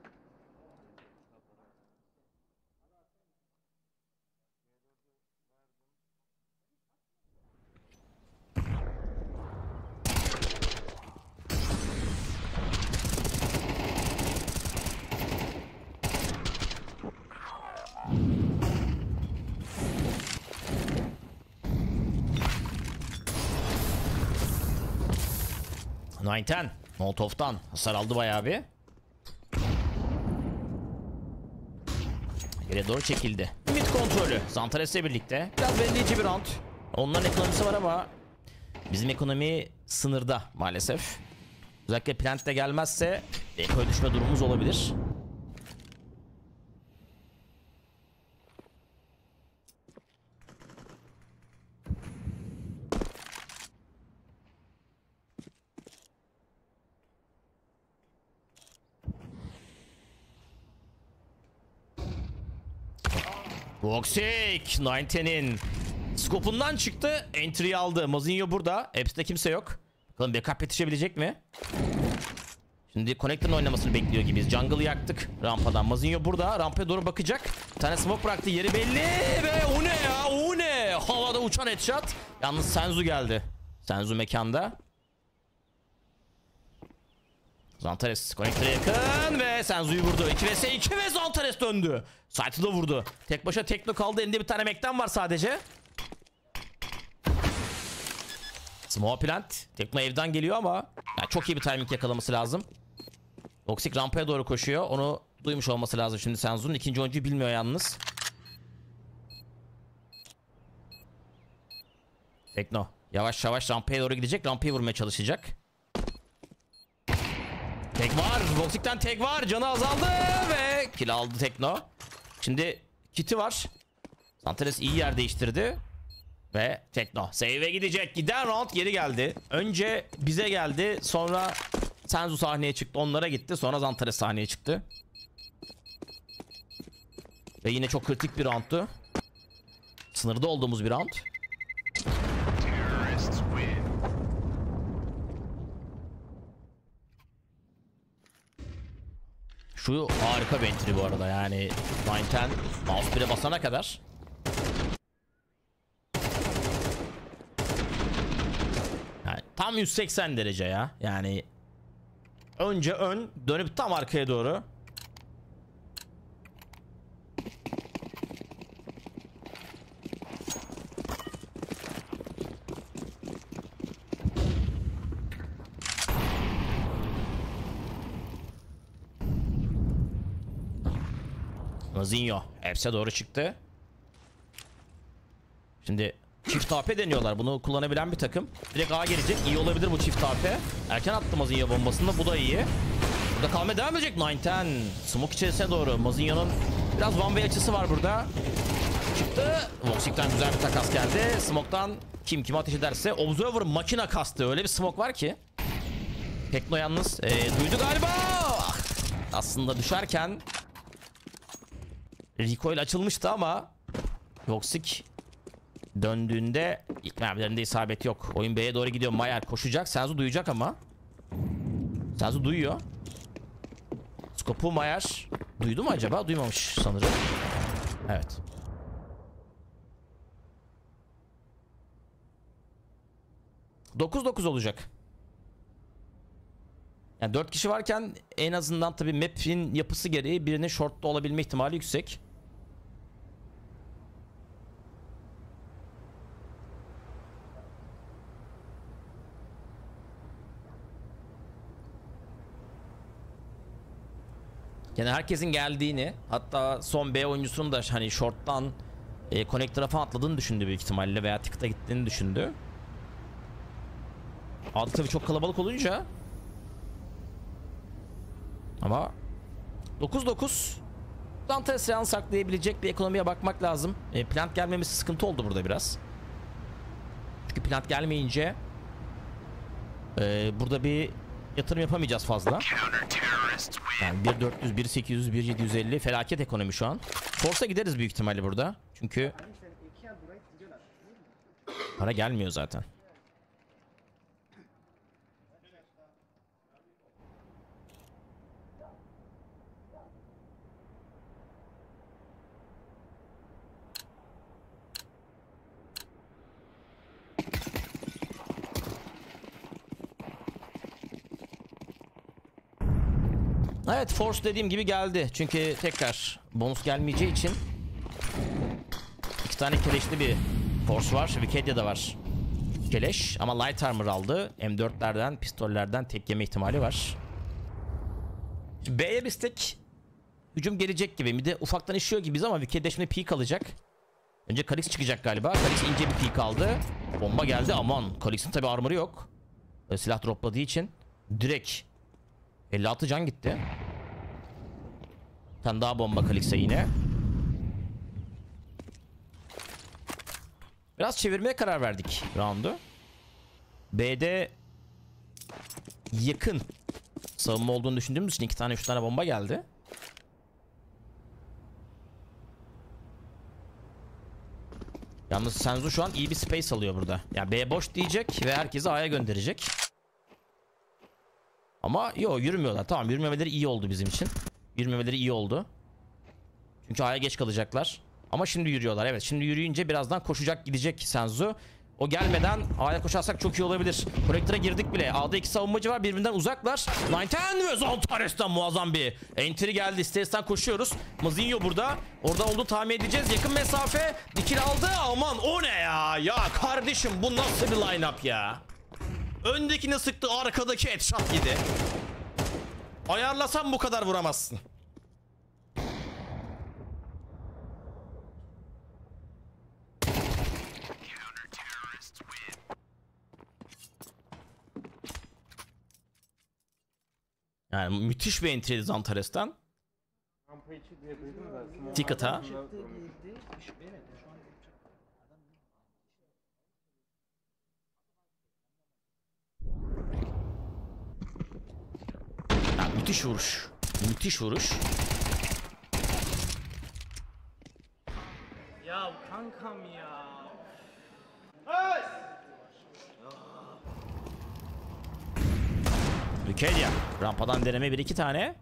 dokuz on. Molotov'tan hasar aldı bayağı bir. Geriye doğru çekildi. Mid kontrolü Zantares'le birlikte. Biraz belirleyici bir round. Onların ekonomisi var ama bizim ekonomi sınırda maalesef. Özellikle plant de gelmezse ekoya düşme durumumuz olabilir. Voxic dokuz onun skopundan çıktı. Entry'yi aldı. Mozinho burada. Apps'te kimse yok. Bakalım backup yetişebilecek mi? Şimdi Connector'ın oynamasını bekliyor gibiyiz. Jungle'ı yaktık rampadan. Mozinho burada. Rampaya doğru bakacak. Bir tane smoke bıraktı. Yeri belli. Ve o ne ya? O ne? Havada uçan headshot. Yalnız Senzu geldi. Senzu mekanda. Zantares Connector'a yakın ve Senzu'yu vurdu. iki vs iki ve Zantares döndü. Sight'ı da vurdu. Tek başına Tekno kaldı. Elinde bir tane mekten var sadece. Small plant. Tekno evden geliyor ama yani çok iyi bir timing yakalaması lazım. Toxic rampaya doğru koşuyor. Onu duymuş olması lazım şimdi Senzu'nun. İkinci oyuncuyu bilmiyor yalnız. Tekno yavaş yavaş rampaya doğru gidecek. Rampayı vurmaya çalışacak. Tek var. Voxic'ten tek var. Canı azaldı ve kill aldı Tekno. Şimdi kiti var. Zantares iyi yer değiştirdi. Ve Tekno save'e gidecek. Giden round geri geldi. Önce bize geldi. Sonra Senzu sahneye çıktı. Onlara gitti. Sonra Zantares sahneye çıktı. Ve yine çok kritik bir roundtu. Sınırda olduğumuz bir round. Şu harika bir entry bu arada yani dokuz on mouse bire basana kadar. Yani tam yüz seksen derece ya. Yani önce ön dönüp tam arkaya doğru. Mozinho Apps'e doğru çıktı. Şimdi çift A P deniyorlar. Bunu kullanabilen bir takım. Direkt A gelecek. İyi olabilir bu çift A P. Erken attı Mozinho bombasında. Bu da iyi. Burada kalmaya devam edecek dokuz on. Smoke içerisine doğru. Mozinho'nun biraz one way açısı var burada. Çıktı. Voxic'ten güzel bir takas geldi. Smoke'tan kim kime ateş ederse. Observer makina kastı. Öyle bir smoke var ki. Tekno yalnız ee, duydu galiba. Aslında düşerken recoil açılmıştı ama Voxic döndüğünde ilk mermilerinde isabet yok. Oyun B'ye doğru gidiyor. Mayer koşacak. Senzu duyacak ama. Senzu duyuyor. Skopu Mayer duydu mu acaba? Duymamış sanırım. Evet. dokuz dokuz olacak. Yani dört kişi varken en azından tabii map'in yapısı gereği birinin short'ta olabilme ihtimali yüksek. Yani herkesin geldiğini, hatta son B oyuncusunun da hani short'tan e, connector'a falan atladığını düşündü büyük ihtimalle veya ticket'a gittiğini düşündü. Adı tabii çok kalabalık olunca. Ama dokuz dokuz Zantares silahını saklayabilecek bir ekonomiye bakmak lazım. E, plant gelmemesi sıkıntı oldu burada biraz. Çünkü plant gelmeyince e, burada bir yatırım yapamayacağız fazla. Yani bir dört yüz, bir sekiz yüz, bir yedi yüz elli felaket ekonomi şu an. Force'a gideriz büyük ihtimalle burada. Çünkü para gelmiyor zaten. Evet, Force dediğim gibi geldi. Çünkü tekrar bonus gelmeyeceği için iki tane keleşli bir Force var. Wikidia da var. Keleş ama Light Armor aldı. M dörtlerden, pistollerden tek yeme ihtimali var. B'ye bir stack hücum gelecek gibi. Bir de ufaktan işiyor gibiyiz ama Wikidia şimdi peek alacak. Önce Kalix çıkacak galiba. Kalix ince bir peek aldı. Bomba geldi. Aman, Kalix'in tabi armor'ı yok. Silah dropladığı için direkt elli altı can gitti. Bir tane daha bomba Kalix'e yine. Biraz çevirmeye karar verdik roundu. B'de yakın savunma olduğunu düşündüğümüz için iki tane üç tane bomba geldi. Yalnız Senzu şu an iyi bir space alıyor burada. Yani B boş diyecek ve herkesi A'ya gönderecek. Ama yok, yürümüyorlar. Tamam, yürümemeleri iyi oldu bizim için. Yürümemeleri iyi oldu. Çünkü A'ya geç kalacaklar. Ama şimdi yürüyorlar. Evet, şimdi yürüyünce birazdan koşacak gidecek Senzu. O gelmeden A'ya koşarsak çok iyi olabilir. Connector'a girdik bile. A'da iki savunmacı var. Birbirinden uzaklar. Nineteen ve Zantares'ten muazzam bir entry geldi. Stairs'ten koşuyoruz. Mazinho burada. Oradan olduğunu tahmin edeceğiz. Yakın mesafe. Dikil aldı. Aman, o ne ya? Ya kardeşim, bu nasıl bir line-up ya? Öndekini sıktı, arkadaki headshot yedi. Ayarlasam bu kadar vuramazsın. Yani müthiş bir entry Zantares'ten. Rampa içi diye duydum da. Ticket'a. Ya, müthiş vuruş. Müthiş vuruş. Ya kankam ya. Wikidia. Rampadan deneme bir iki tane.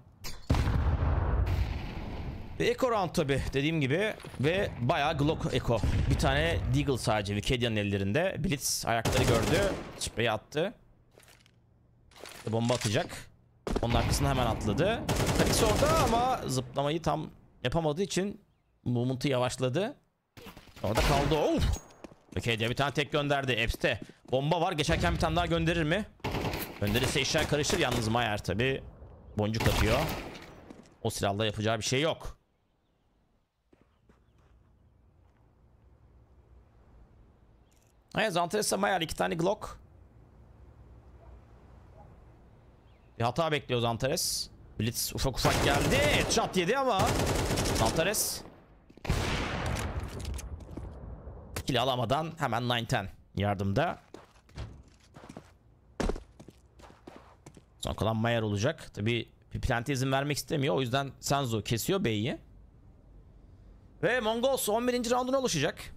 Ve Echo round tabi dediğim gibi. Ve bayağı Glock Echo. Bir tane Deagle sadece Wikedia'nın ellerinde. Blitz ayakları gördü. Spreyi attı. Bomba atacak. Onun arkasına hemen atladı. Kalix orada ama zıplamayı tam yapamadığı için movement'ı yavaşladı. Orada kaldı. Of! Wikidia bir tane tek gönderdi. Eps'te bomba var. Geçerken bir tane daha gönderir mi? Gönderirse işler karışır. Yalnız Mayer tabi boncuk atıyor. O silahla yapacağı bir şey yok. Evet, Zantares'e Mayer iki tane Glock. Bir hata bekliyor Zantares. Blitz ufak ufak geldi. Headshot yedi ama Zantares kill alamadan hemen Nineteen yardımda. Son kalan Mayer olacak. Tabi bir plante izin vermek istemiyor. O yüzden Senzu kesiyor B'yi. Ve Mongols on birinci rounduna ulaşacak.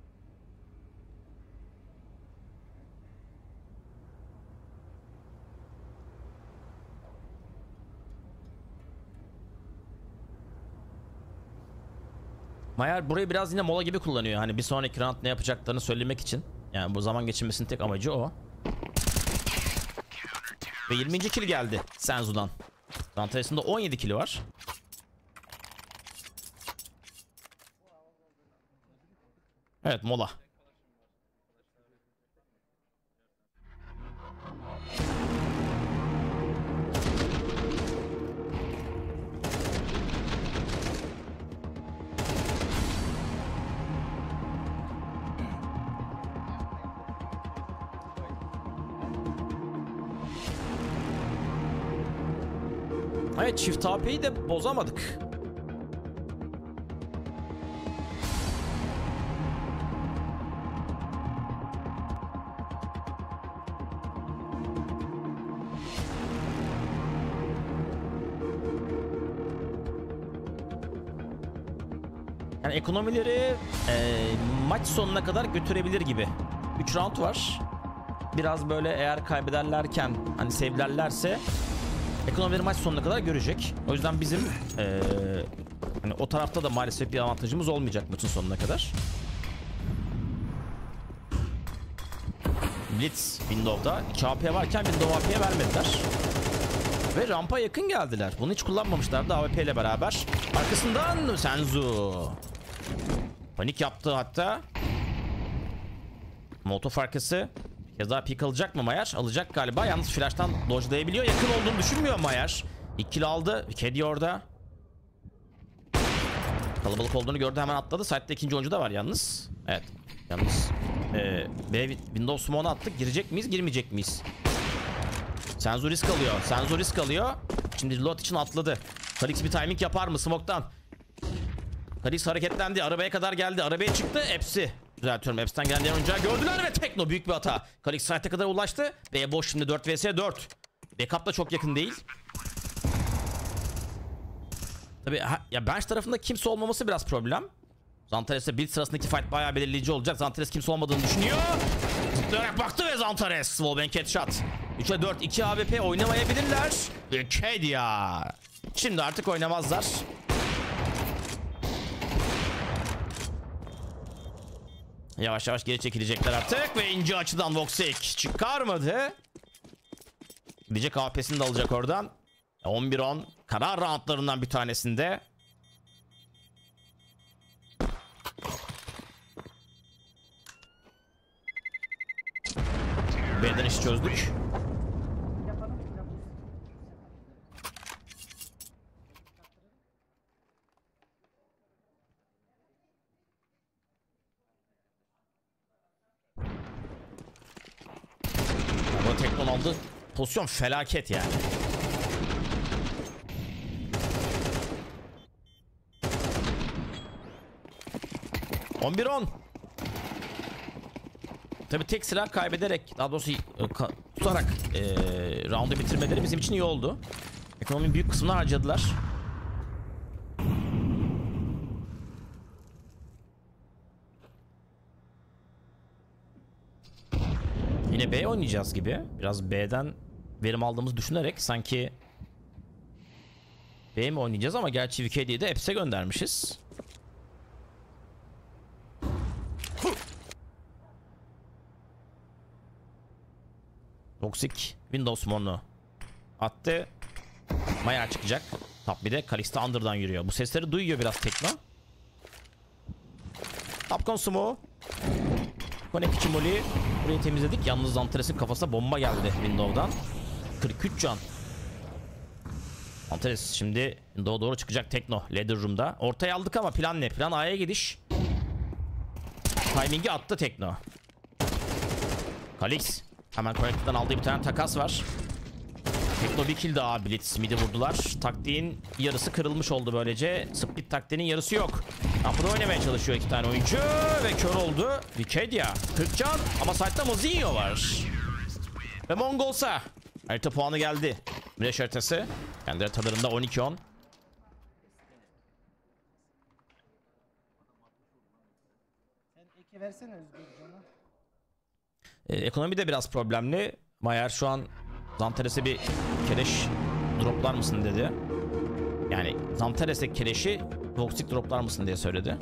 Mayer burayı biraz yine mola gibi kullanıyor. Hani bir sonraki round ne yapacaklarını söylemek için. Yani bu zaman geçirmesinin tek amacı o. Ve yirminci kill geldi Senzu'dan. Zantares'in de on yedi kill'i var. Evet, mola. Evet, çift A P'yi de bozamadık. Yani ekonomileri e, maç sonuna kadar götürebilir gibi. üç round var. Biraz böyle eğer kaybederlerken hani sevlerlerse ekonomileri maç sonuna kadar görecek. O yüzden bizim e, hani o tarafta da maalesef bir avantajımız olmayacak maçın sonuna kadar. Blitz Window'da iki A P varken Window A P'ye vermediler. Ve rampa yakın geldiler. Bunu hiç kullanmamışlardı A W P ile beraber. Arkasından Senzu. Panik yaptı hatta. Molotov arkası. Bir kez daha pik alacak mı Mayer? Alacak galiba. Yalnız flash'tan dodge'layabiliyor. Yakın olduğunu düşünmüyor Mayer. İki kill aldı. Kedi orada. Kalabalık olduğunu gördü, hemen atladı. Site'de ikinci oyuncu da var yalnız. Evet. Yalnız e, B Windows Smoke'unu attık. Girecek miyiz, girmeyecek miyiz? Senzu risk alıyor. Senzu risk alıyor. Şimdi reload için atladı. Kalix bir timing yapar mı Smoke'tan? Kalix hareketlendi. Arabaya kadar geldi. Arabaya çıktı. Epsi. Düzeltiyorum. Epsi'den gelen oyuncağı gördüler ve Tekno büyük bir hata. Kalix site'e kadar ulaştı. B boş şimdi dört vs dört. Backup da çok yakın değil. Tabii ya bench tarafında kimse olmaması biraz problem. Zantares'e build sırasındaki fight bayağı belirleyici olacak. Zantares kimse olmadığını düşünüyor. Zıplayarak baktı ve Zantares. Wallbang headshot. üçe dört iki A W P oynamayabilirler. Ve Kedia. Şimdi artık oynamazlar. Yavaş yavaş geri çekilecekler artık. Ve ince açıdan Voxic çıkarmadı. Gidecek A P'sini de alacak oradan. on bir on. Karar roundlarından bir tanesinde. B'den işi çözdük. Bu Teknon aldı. Pozisyon felaket yani. on bir on. Tabi tek silah kaybederek, daha doğrusu tutarak e, roundu bitirmeleri bizim için iyi oldu. Ekonominin büyük kısmını harcadılar. Yine B oynayacağız gibi. Biraz B'den verim aldığımızı düşünerek sanki B mi oynayacağız, ama gerçi V K D'yi de Eps'e göndermişiz. Toxic Windows Smoke'unu attı. Mayer çıkacak. Top bir de Kalista Under'dan yürüyor. Bu sesleri duyuyor biraz Tekno. Tapcon Smoke. Connect için Molly. Burayı temizledik. Yalnız Zantares'in kafasına bomba geldi Windows'dan. kırk üç can. Zantares şimdi Windows'a doğru çıkacak Tekno. Ladder Room'da. Ortaya aldık ama plan ne? Plan A'ya gidiş. Timing'i attı Tekno. Kalix. Hemen Connect'ten aldığı bir tane takas var. Tekno bir kill daha. Blitz mid'i vurdular. Taktiğin yarısı kırılmış oldu böylece. Split taktiğinin yarısı yok. Rampıda oynamaya çalışıyor iki tane oyuncu. Ve kör oldu. Vikedia. kırk can. Ama site'da Mozinho var. Ve Mongolsa. Harita puanı geldi. Miraç haritası. Kendi haritalarında on iki on. Sen eki versene Özgür canım. Ee, ekonomi de biraz problemli. Mayer şu an Zantares'e bir keleş droplar mısın dedi. Yani Zantares'e keleşi Voxic droplar mısın diye söyledi.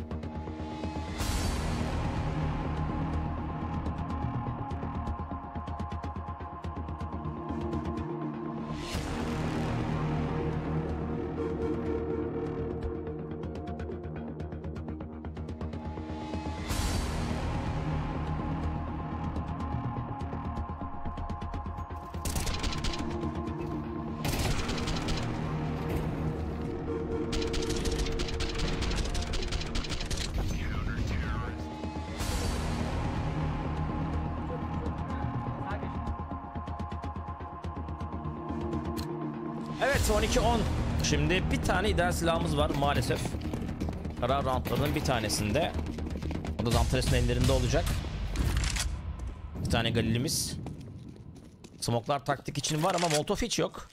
Evet, on iki on. Şimdi bir tane ideal silahımız var maalesef. Karar roundlarının bir tanesinde. O da Zantares'in ellerinde olacak. Bir tane Galil'imiz. Smoklar taktik için var ama Molotov hiç yok.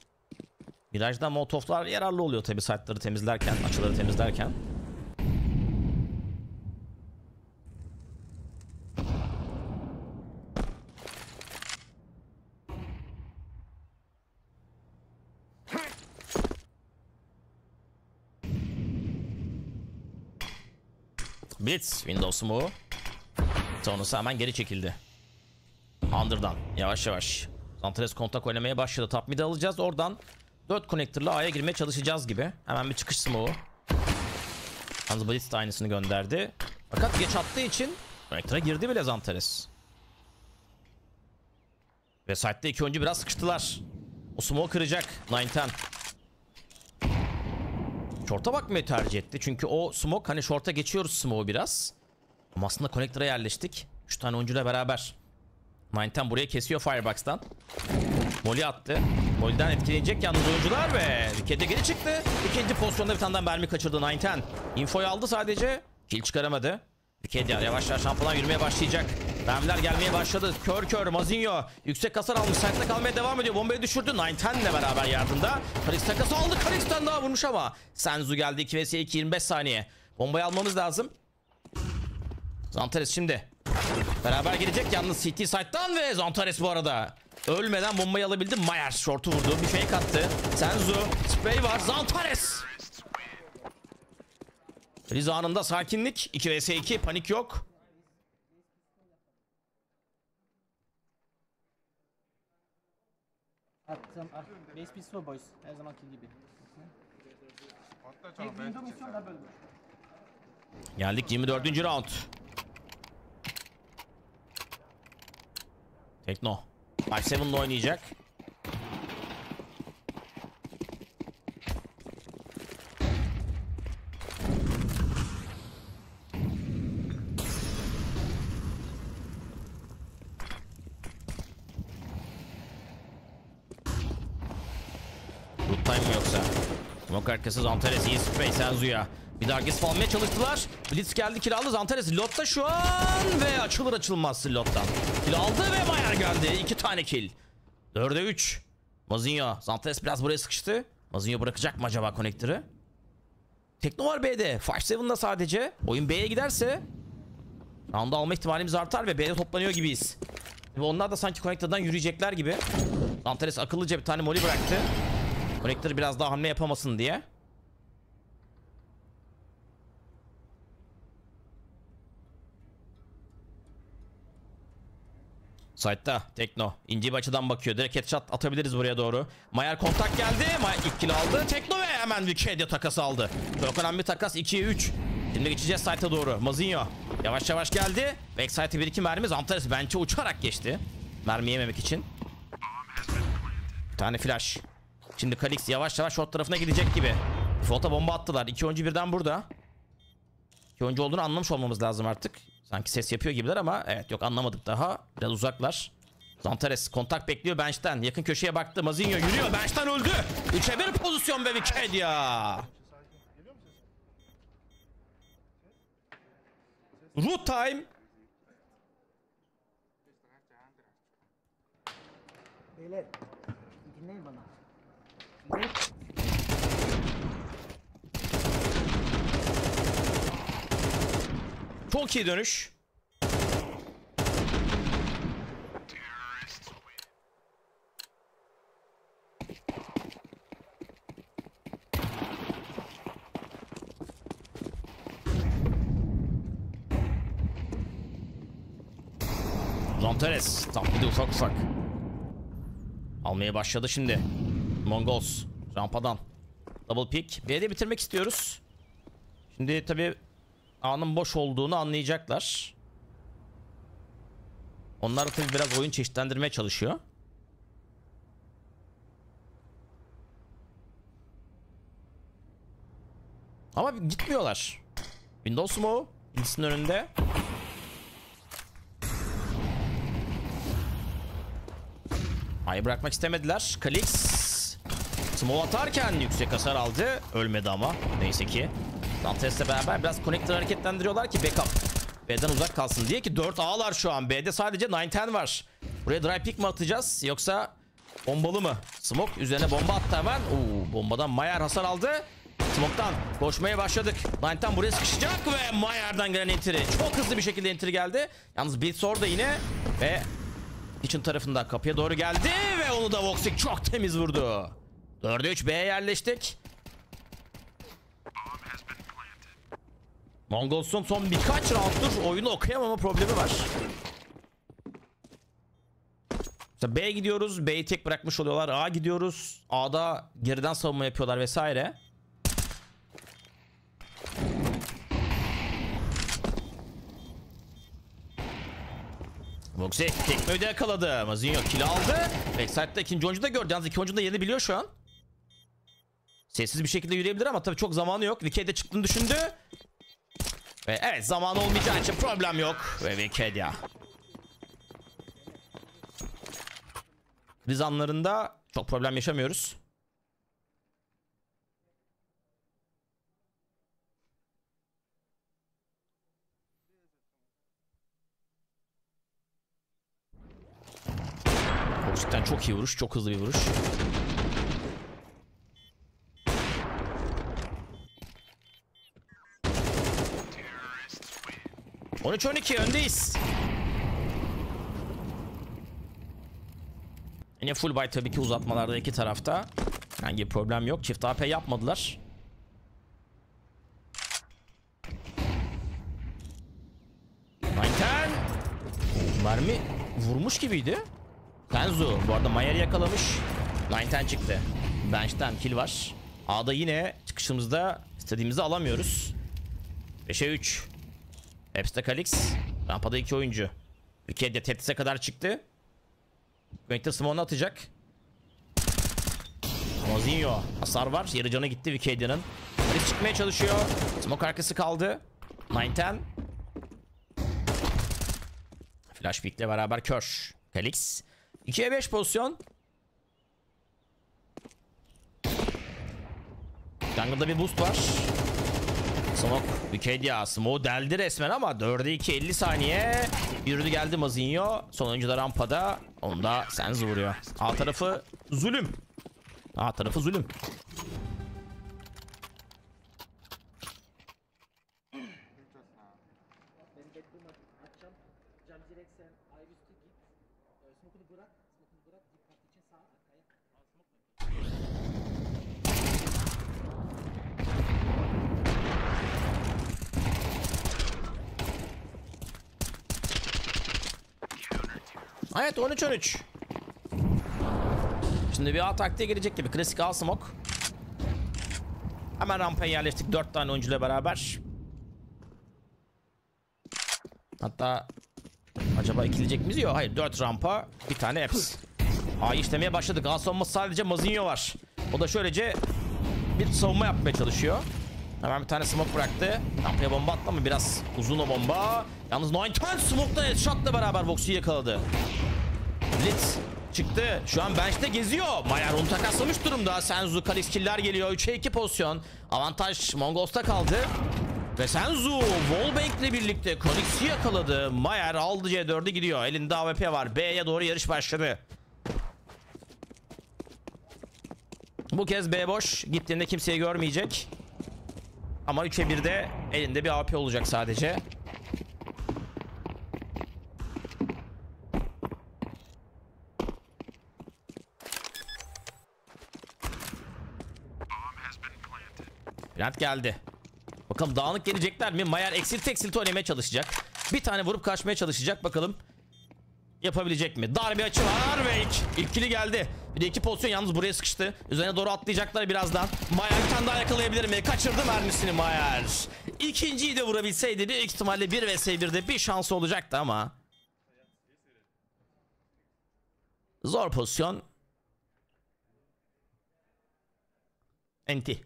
Mirage'da Molotov'lar yararlı oluyor tabi site'ları temizlerken, açıları temizlerken. Blitz Windows mu? Sonrası hemen geri çekildi. Under'dan yavaş yavaş. Zantares kontak oynamaya başladı. Top mid'i alacağız. Oradan dört connector'la A'ya girmeye çalışacağız gibi. Hemen bir çıkış smoke'u. Yalnız Blitz de aynısını gönderdi. Fakat geç attığı için connector'a girdi bile Zantares. Ve site'de iki oyuncu biraz sıkıştılar. O smoke'u kıracak. dokuz on. Short'a bakmayı tercih etti. Çünkü o smoke, hani short'a geçiyoruz smoke'u biraz. Ama aslında connector'a yerleştik. üç tane oyuncuyla beraber. dokuz on buraya kesiyor Firebox'tan. Molly attı. Molly'den etkilenecek yalnız oyuncular ve Wicked geri çıktı. İkinci pozisyonda bir tane daha mermi kaçırdı dokuz on. Infoyu aldı sadece. Kill çıkaramadı. Wicked yavaş yavaş şampuan yürümeye başlayacak. Mermiler gelmeye başladı. Kör kör Mazinho yüksek hasar almış. Site'de kalmaya devam ediyor. Bombayı düşürdü. dokuz on ile beraber yardımda. Karix takası aldı. Karix'ten daha vurmuş ama Senzu geldi. iki vs iki yirmi beş saniye. Bombayı almamız lazım. Zantares şimdi beraber gelecek yalnız C T site'dan ve Zantares bu arada ölmeden bombayı alabildi. Mayer short'u vurdu. Bir fake attı. Senzu spray var. Zantares. Kriz anında sakinlik. iki vs iki panik yok. Attım. Ah, base pistol boys. Her zamanki gibi. Tek window misyon double door. Geldik yirmi dördüncü round. Tekno beş yedi'le oynayacak. Good time mi yoksa? Smoke arkası Zantares iyi spray Senzu'ya. Bir daha agresif almaya çalıştılar. Blitz geldi, kill aldı. Zantares lotta şu an ve açılır açılmaz lottan. Kill aldı ve Mayer geldi. iki tane kill. dörde üç. Mazinho. Zantares biraz buraya sıkıştı. Mazinho bırakacak mı acaba konektörü? Tekno var B'de. beş yedi'da sadece. Oyun B'ye giderse round'u alma ihtimalimiz artar ve B'de toplanıyor gibiyiz. Ve onlar da sanki konektörden yürüyecekler gibi. Zantares akıllıca bir tane molly bıraktı. Konektörü biraz daha hamle yapamasın diye. Side'da Tekno ince bir açıdan bakıyor. Direkt headshot atabiliriz buraya doğru. Mayer kontak geldi. Mayer ilk kill aldı. Tekno ve hemen Wicked takası aldı. Çok önemli bir takas. ikiye üç. Şimdi geçeceğiz side'a doğru. Mazinho yavaş yavaş geldi. Backside'e bir iki mermi. Zantares bench'e uçarak geçti. Mermi yememek için. Bir tane flash. Şimdi Kalix yavaş yavaş short tarafına gidecek gibi. Default'a bomba attılar. İki oyuncu birden burada. İki oyuncu olduğunu anlamış olmamız lazım artık. Sanki ses yapıyor gibiler ama evet yok anlamadık daha. Biraz uzaklar. Zantares kontak bekliyor bench'ten. Yakın köşeye baktı. Mazinho yürüyor. Bench'ten öldü. üçe bir pozisyon ve Wicked ya. Root time. Beyler dinleyin bana. Çok iyi dönüş. Zantares tam bir de ufak ufak almaya başladı şimdi. Mongols rampadan double pick. B'de bitirmek istiyoruz. Şimdi tabi A'nın boş olduğunu anlayacaklar. Onlar tabi biraz oyun çeşitlendirmeye çalışıyor. Ama gitmiyorlar. Windows mu? İkisinin önünde. A'yı bırakmak istemediler. Kalix smoke atarken yüksek hasar aldı. Ölmedi ama. Neyse ki. Zantares'le beraber biraz connector hareketlendiriyorlar ki backup B'den uzak kalsın diye ki dört A'lar şu an. B'de sadece dokuz on var. Buraya dry pick mi atacağız yoksa bombalı mı? Smoke üzerine bomba attı hemen. Oo, bombadan Mayer hasar aldı. Smoke'tan koşmaya başladık. dokuz on buraya sıkışacak ve Mayer'dan gelen entry. Çok hızlı bir şekilde entry geldi. Yalnız Blitz orada yine ve Kitchen tarafında kapıya doğru geldi ve onu da Voxic çok temiz vurdu. dörde üç B'ye yerleştik. Mongolson son birkaç rounddur oyunu okuyamama problemi var. İşte B'ye gidiyoruz. B'yi tek bırakmış oluyorlar. A gidiyoruz. A'da geriden savunma yapıyorlar vesaire. Voxy tekmeyi de yakaladı. Mazinho kill aldı. Backside'da ikinci oyuncu da gördü. Yalnız iki oyuncu da yerini biliyor şu an. Sessiz bir şekilde yürüyebilir ama tabii çok zamanı yok. Wikipedia çıktığını düşündü. Ve evet, zamanı olmayacağı için problem yok. Ve Wikipedia. Biz anlarında çok problem yaşamıyoruz. O cidden çok iyi vuruş, çok hızlı bir vuruş. on üç on iki öndeyiz. Yine full buy tabii ki uzatmalarda iki tarafta. Herhangi bir problem yok. Çift A P yapmadılar. Nineteen. Mermi vurmuş gibiydi. Tenzu bu arada Mayer'i yakalamış. Nineteen çıktı. Bench'ten kill var. A'da yine çıkışımızda istediğimizi alamıyoruz. beşe üç. Eps'te Kalix. Rampada iki oyuncu. Wikipedia Tetris'e kadar çıktı. Connector smoke'unu atacak. Mozinho. Hasar var. Yarı canı gitti Wikipedia'nın. Kalix çıkmaya çalışıyor. Smoke arkası kaldı. Nineteen. Flash pick'le beraber kör. Kalix. ikiye beş pozisyon. Jungle'da bir boost var. Smoke, Wikipedia smoke deldi resmen ama dörde iki elli saniye. Yürüdü geldi Mazinho. Son oyuncu da rampada. Onu da Senz vuruyor. A tarafı zulüm. A tarafı zulüm. Evet, on üç on üç. Şimdi bir A taktiğe gelecek gibi. Klasik A smoke. Hemen rampaya yerleştik dört tane oyuncuyla beraber. Hatta acaba ikileyecek miyiz? Yok, hayır, dört rampa, bir tane Eps. A'yı işlemeye başladık. A savunması sadece Mazinho var. O da şöylece bir savunma yapmaya çalışıyor. Hemen bir tane smoke bıraktı. Rampaya bomba attı ama biraz uzun o bomba. Yalnız Nineteen smoke'dan headshot'la beraber Voxy'yi yakaladı. Blitz çıktı. Şu an bench'te geziyor. Mayer onu takaslamış durumda. Senzu, Kalix killer geliyor. üçe iki pozisyon. Avantaj Mongols'ta kaldı. Ve Senzu wallbang'le birlikte Kalix'i yakaladı. Mayer aldı, C dörde gidiyor. Elinde A W P var. B'ye doğru yarış başladı. Bu kez B boş. Gittiğinde kimseyi görmeyecek. Ama üçe birde elinde bir A W P olacak sadece. Plant geldi. Bakalım dağınık gelecekler mi? Mayer eksilti eksilti oynamaya çalışacak. Bir tane vurup kaçmaya çalışacak. Bakalım yapabilecek mi? Dar bir açı var ve ilk, ilkili geldi. Bir de iki pozisyon yalnız buraya sıkıştı. Üzerine doğru atlayacaklar birazdan. Mayer bir tane daha yakalayabilir mi? Kaçırdı mermisini Mayer. İkinciyi de vurabilseydi büyük ihtimalle bir vs birde bir şansı olacaktı ama. Zor pozisyon. Enti.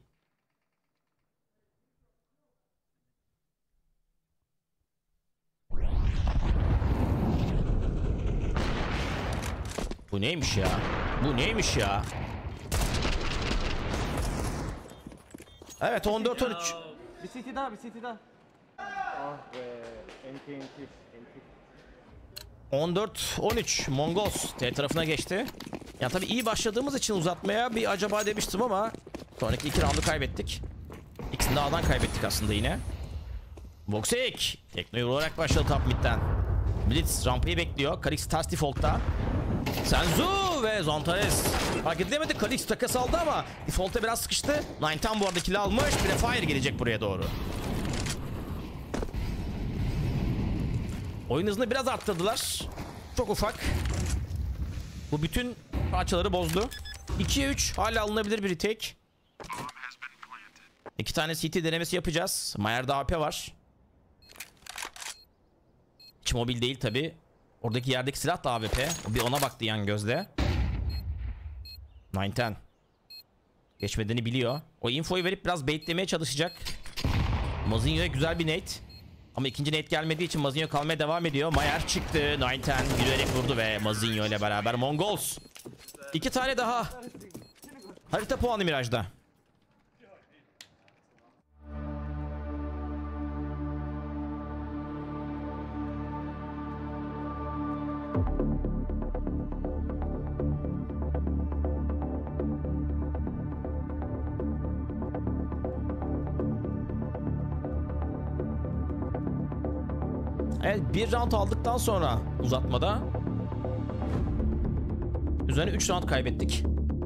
Bu neymiş ya? Bu neymiş ya? Evet, on dört on üç. Bir city daha, bir city daha. Ah be, enti enti enti. on dört on üç. Mongols T tarafına geçti. Yani tabii iyi başladığımız için uzatmaya bir acaba demiştim ama sonraki iki roundu kaybettik. İkisini de A'dan kaybettik aslında yine. Voxik teknoyu vurarak başladı top mid'den. Blitz rampayı bekliyor. Kalix ters default'ta. Senzu ve Zontares fark edilemedi. Kalix takas aldı ama default'a biraz sıkıştı. Nineteen bu arada kill almış. Bir de Fire gelecek buraya doğru. Oyun hızını biraz arttırdılar. Çok ufak. Bu bütün parçaları bozdu. ikiye üç hala alınabilir bir retake. İki tane C T denemesi yapacağız. Mayer'da A P var. Hiç mobil değil tabi. Oradaki yerdeki silah da A W P. Bir ona baktı yan gözle. dokuz on. Geçmediğini biliyor. O infoyu verip biraz baitlemeye çalışacak. Mazinho'ya güzel bir nade. Ama ikinci nade gelmediği için Mazinho kalmaya devam ediyor. Mayer çıktı. dokuz on yürüyerek vurdu ve Mazinho ile beraber Mongols. İki tane daha. Harita puanı Mirage'da. Evet, bir round aldıktan sonra uzatmada üzerine üç round kaybettik.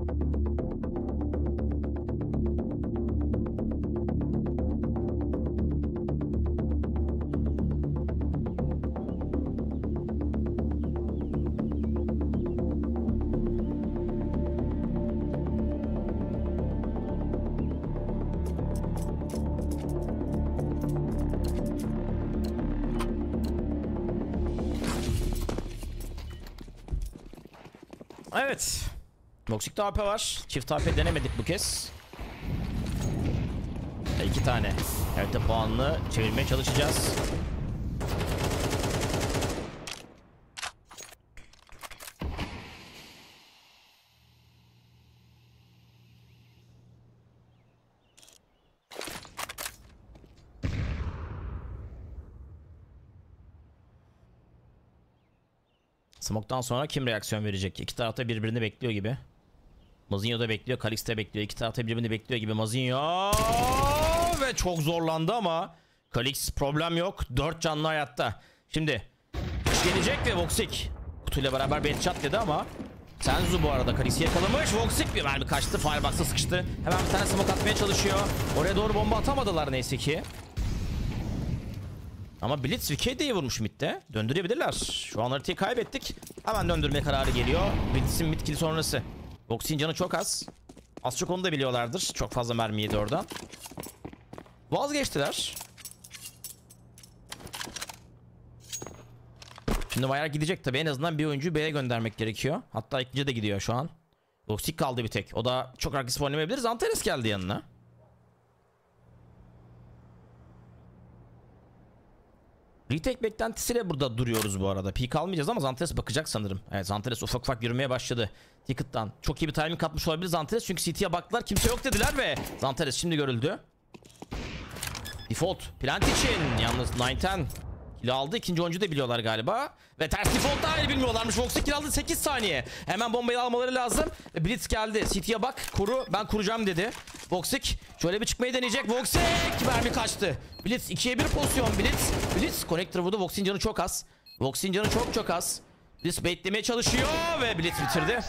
Evet. Voksik'te A P var. Çift A P denemedik bu kez. İki tane. Evet, puanını çevirmeye çalışacağız. Smoke'tan sonra kim reaksiyon verecek? İki tarafta birbirini bekliyor gibi. Mazinho da bekliyor, Kalix de bekliyor. İki tarafta birbirini bekliyor gibi Mazinho. Ve çok zorlandı ama Kalix problem yok. Dört canlı hayatta. Şimdi gelecek ve Voxic kutuyla beraber bir headshot dedi ama Senzu bu arada Kalix'i yakalamış. Voxic bir mermi kaçtı. Firebox'a sıkıştı. Hemen bir tane smoke atmaya çalışıyor. Oraya doğru bomba atamadılar neyse ki. Ama Blitz V K D'yi vurmuş midde. Döndürebilirler. Şu an haritayı kaybettik. Hemen döndürme kararı geliyor. Blitz'in mid kill sonrası. Voxic'in canı çok az. Az çok onu da biliyorlardır. Çok fazla mermi yedi oradan. Vazgeçtiler. Şimdi Mayer gidecek tabii. En azından bir oyuncuyu B'ye göndermek gerekiyor. Hatta ikinci de gidiyor şu an. Voxic kaldı bir tek. O da çok agresif oynamayabilir. Zantares geldi yanına. Retake beklentisiyle burada duruyoruz bu arada. Peek almayacağız ama Zantares bakacak sanırım. Evet, Zantares ufak ufak yürümeye başladı. Ticket'tan. Çok iyi bir timing kapmış olabilir Zantares. Çünkü C T'ye baktılar. Kimse yok dediler ve Zantares şimdi görüldü. Default. Plant için. Yalnız dokuz on kill aldı. İkinci oyuncu da biliyorlar galiba. Ve ters default da aynı bilmiyorlarmış. Voxic kill aldı. sekiz saniye. Hemen bombayı almaları lazım. Blitz geldi. C T'ye bak. Koru. Ben kuracağım dedi. Voxic şöyle bir çıkmayı deneyecek. Voxic mermi kaçtı. Blitz ikiye bir pozisyon. Blitz. Blitz connector vurdu. Voxic'in canı çok az. Voxic'in canı çok çok az. Blitz baitlemeye çalışıyor ve Blitz bitirdi.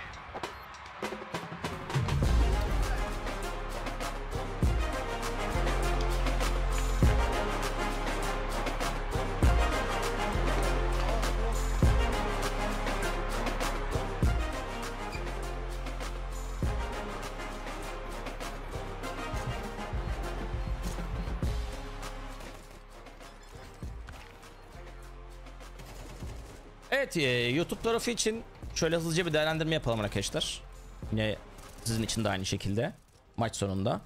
Evet, YouTube tarafı için şöyle hızlıca bir değerlendirme yapalım arkadaşlar. Yine sizin için de aynı şekilde maç sonunda.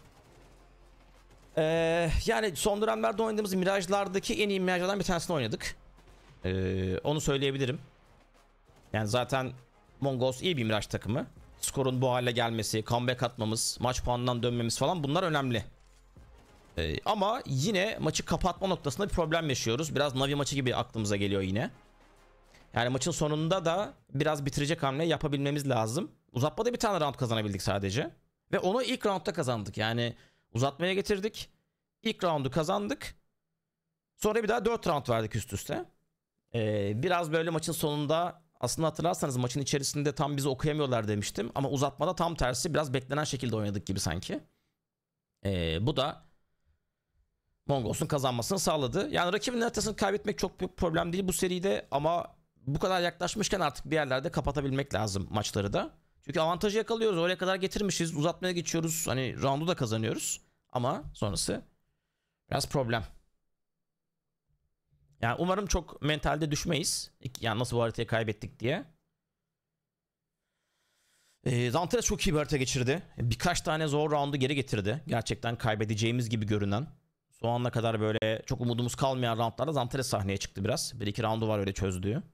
Ee, yani son dönemlerde oynadığımız Mirage'lardaki en iyi Mirage'lardan bir tanesini oynadık. Ee, onu söyleyebilirim. Yani zaten Mongols iyi bir Mirage takımı. Skorun bu hale gelmesi, comeback atmamız, maç puanından dönmemiz falan bunlar önemli. Ee, ama yine maçı kapatma noktasında bir problem yaşıyoruz. Biraz Navi maçı gibi aklımıza geliyor yine. Yani maçın sonunda da biraz bitirecek hamle yapabilmemiz lazım. Uzatmada bir tane round kazanabildik sadece. Ve onu ilk roundda kazandık. Yani uzatmaya getirdik. İlk roundu kazandık. Sonra bir daha dört round verdik üst üste. Ee, biraz böyle maçın sonunda aslında hatırlarsanız maçın içerisinde tam bizi okuyamıyorlar demiştim. Ama uzatmada tam tersi biraz beklenen şekilde oynadık gibi sanki. Ee, bu da Mongols'un kazanmasını sağladı. Yani rakibin haritasını kaybetmek çok bir problem değil bu seride ama bu kadar yaklaşmışken artık bir yerlerde kapatabilmek lazım maçları da. Çünkü avantajı yakalıyoruz. Oraya kadar getirmişiz. Uzatmaya geçiyoruz. Hani roundu da kazanıyoruz. Ama sonrası biraz problem. Yani umarım çok mentalde düşmeyiz. Yani nasıl bu haritayı kaybettik diye. E, Zanteres çok iyi bir harita geçirdi. Birkaç tane zor roundu geri getirdi. Gerçekten kaybedeceğimiz gibi görünen. Son ana kadar böyle çok umudumuz kalmayan roundlarda Zanteres sahneye çıktı biraz. Bir iki roundu var öyle çözdüğü.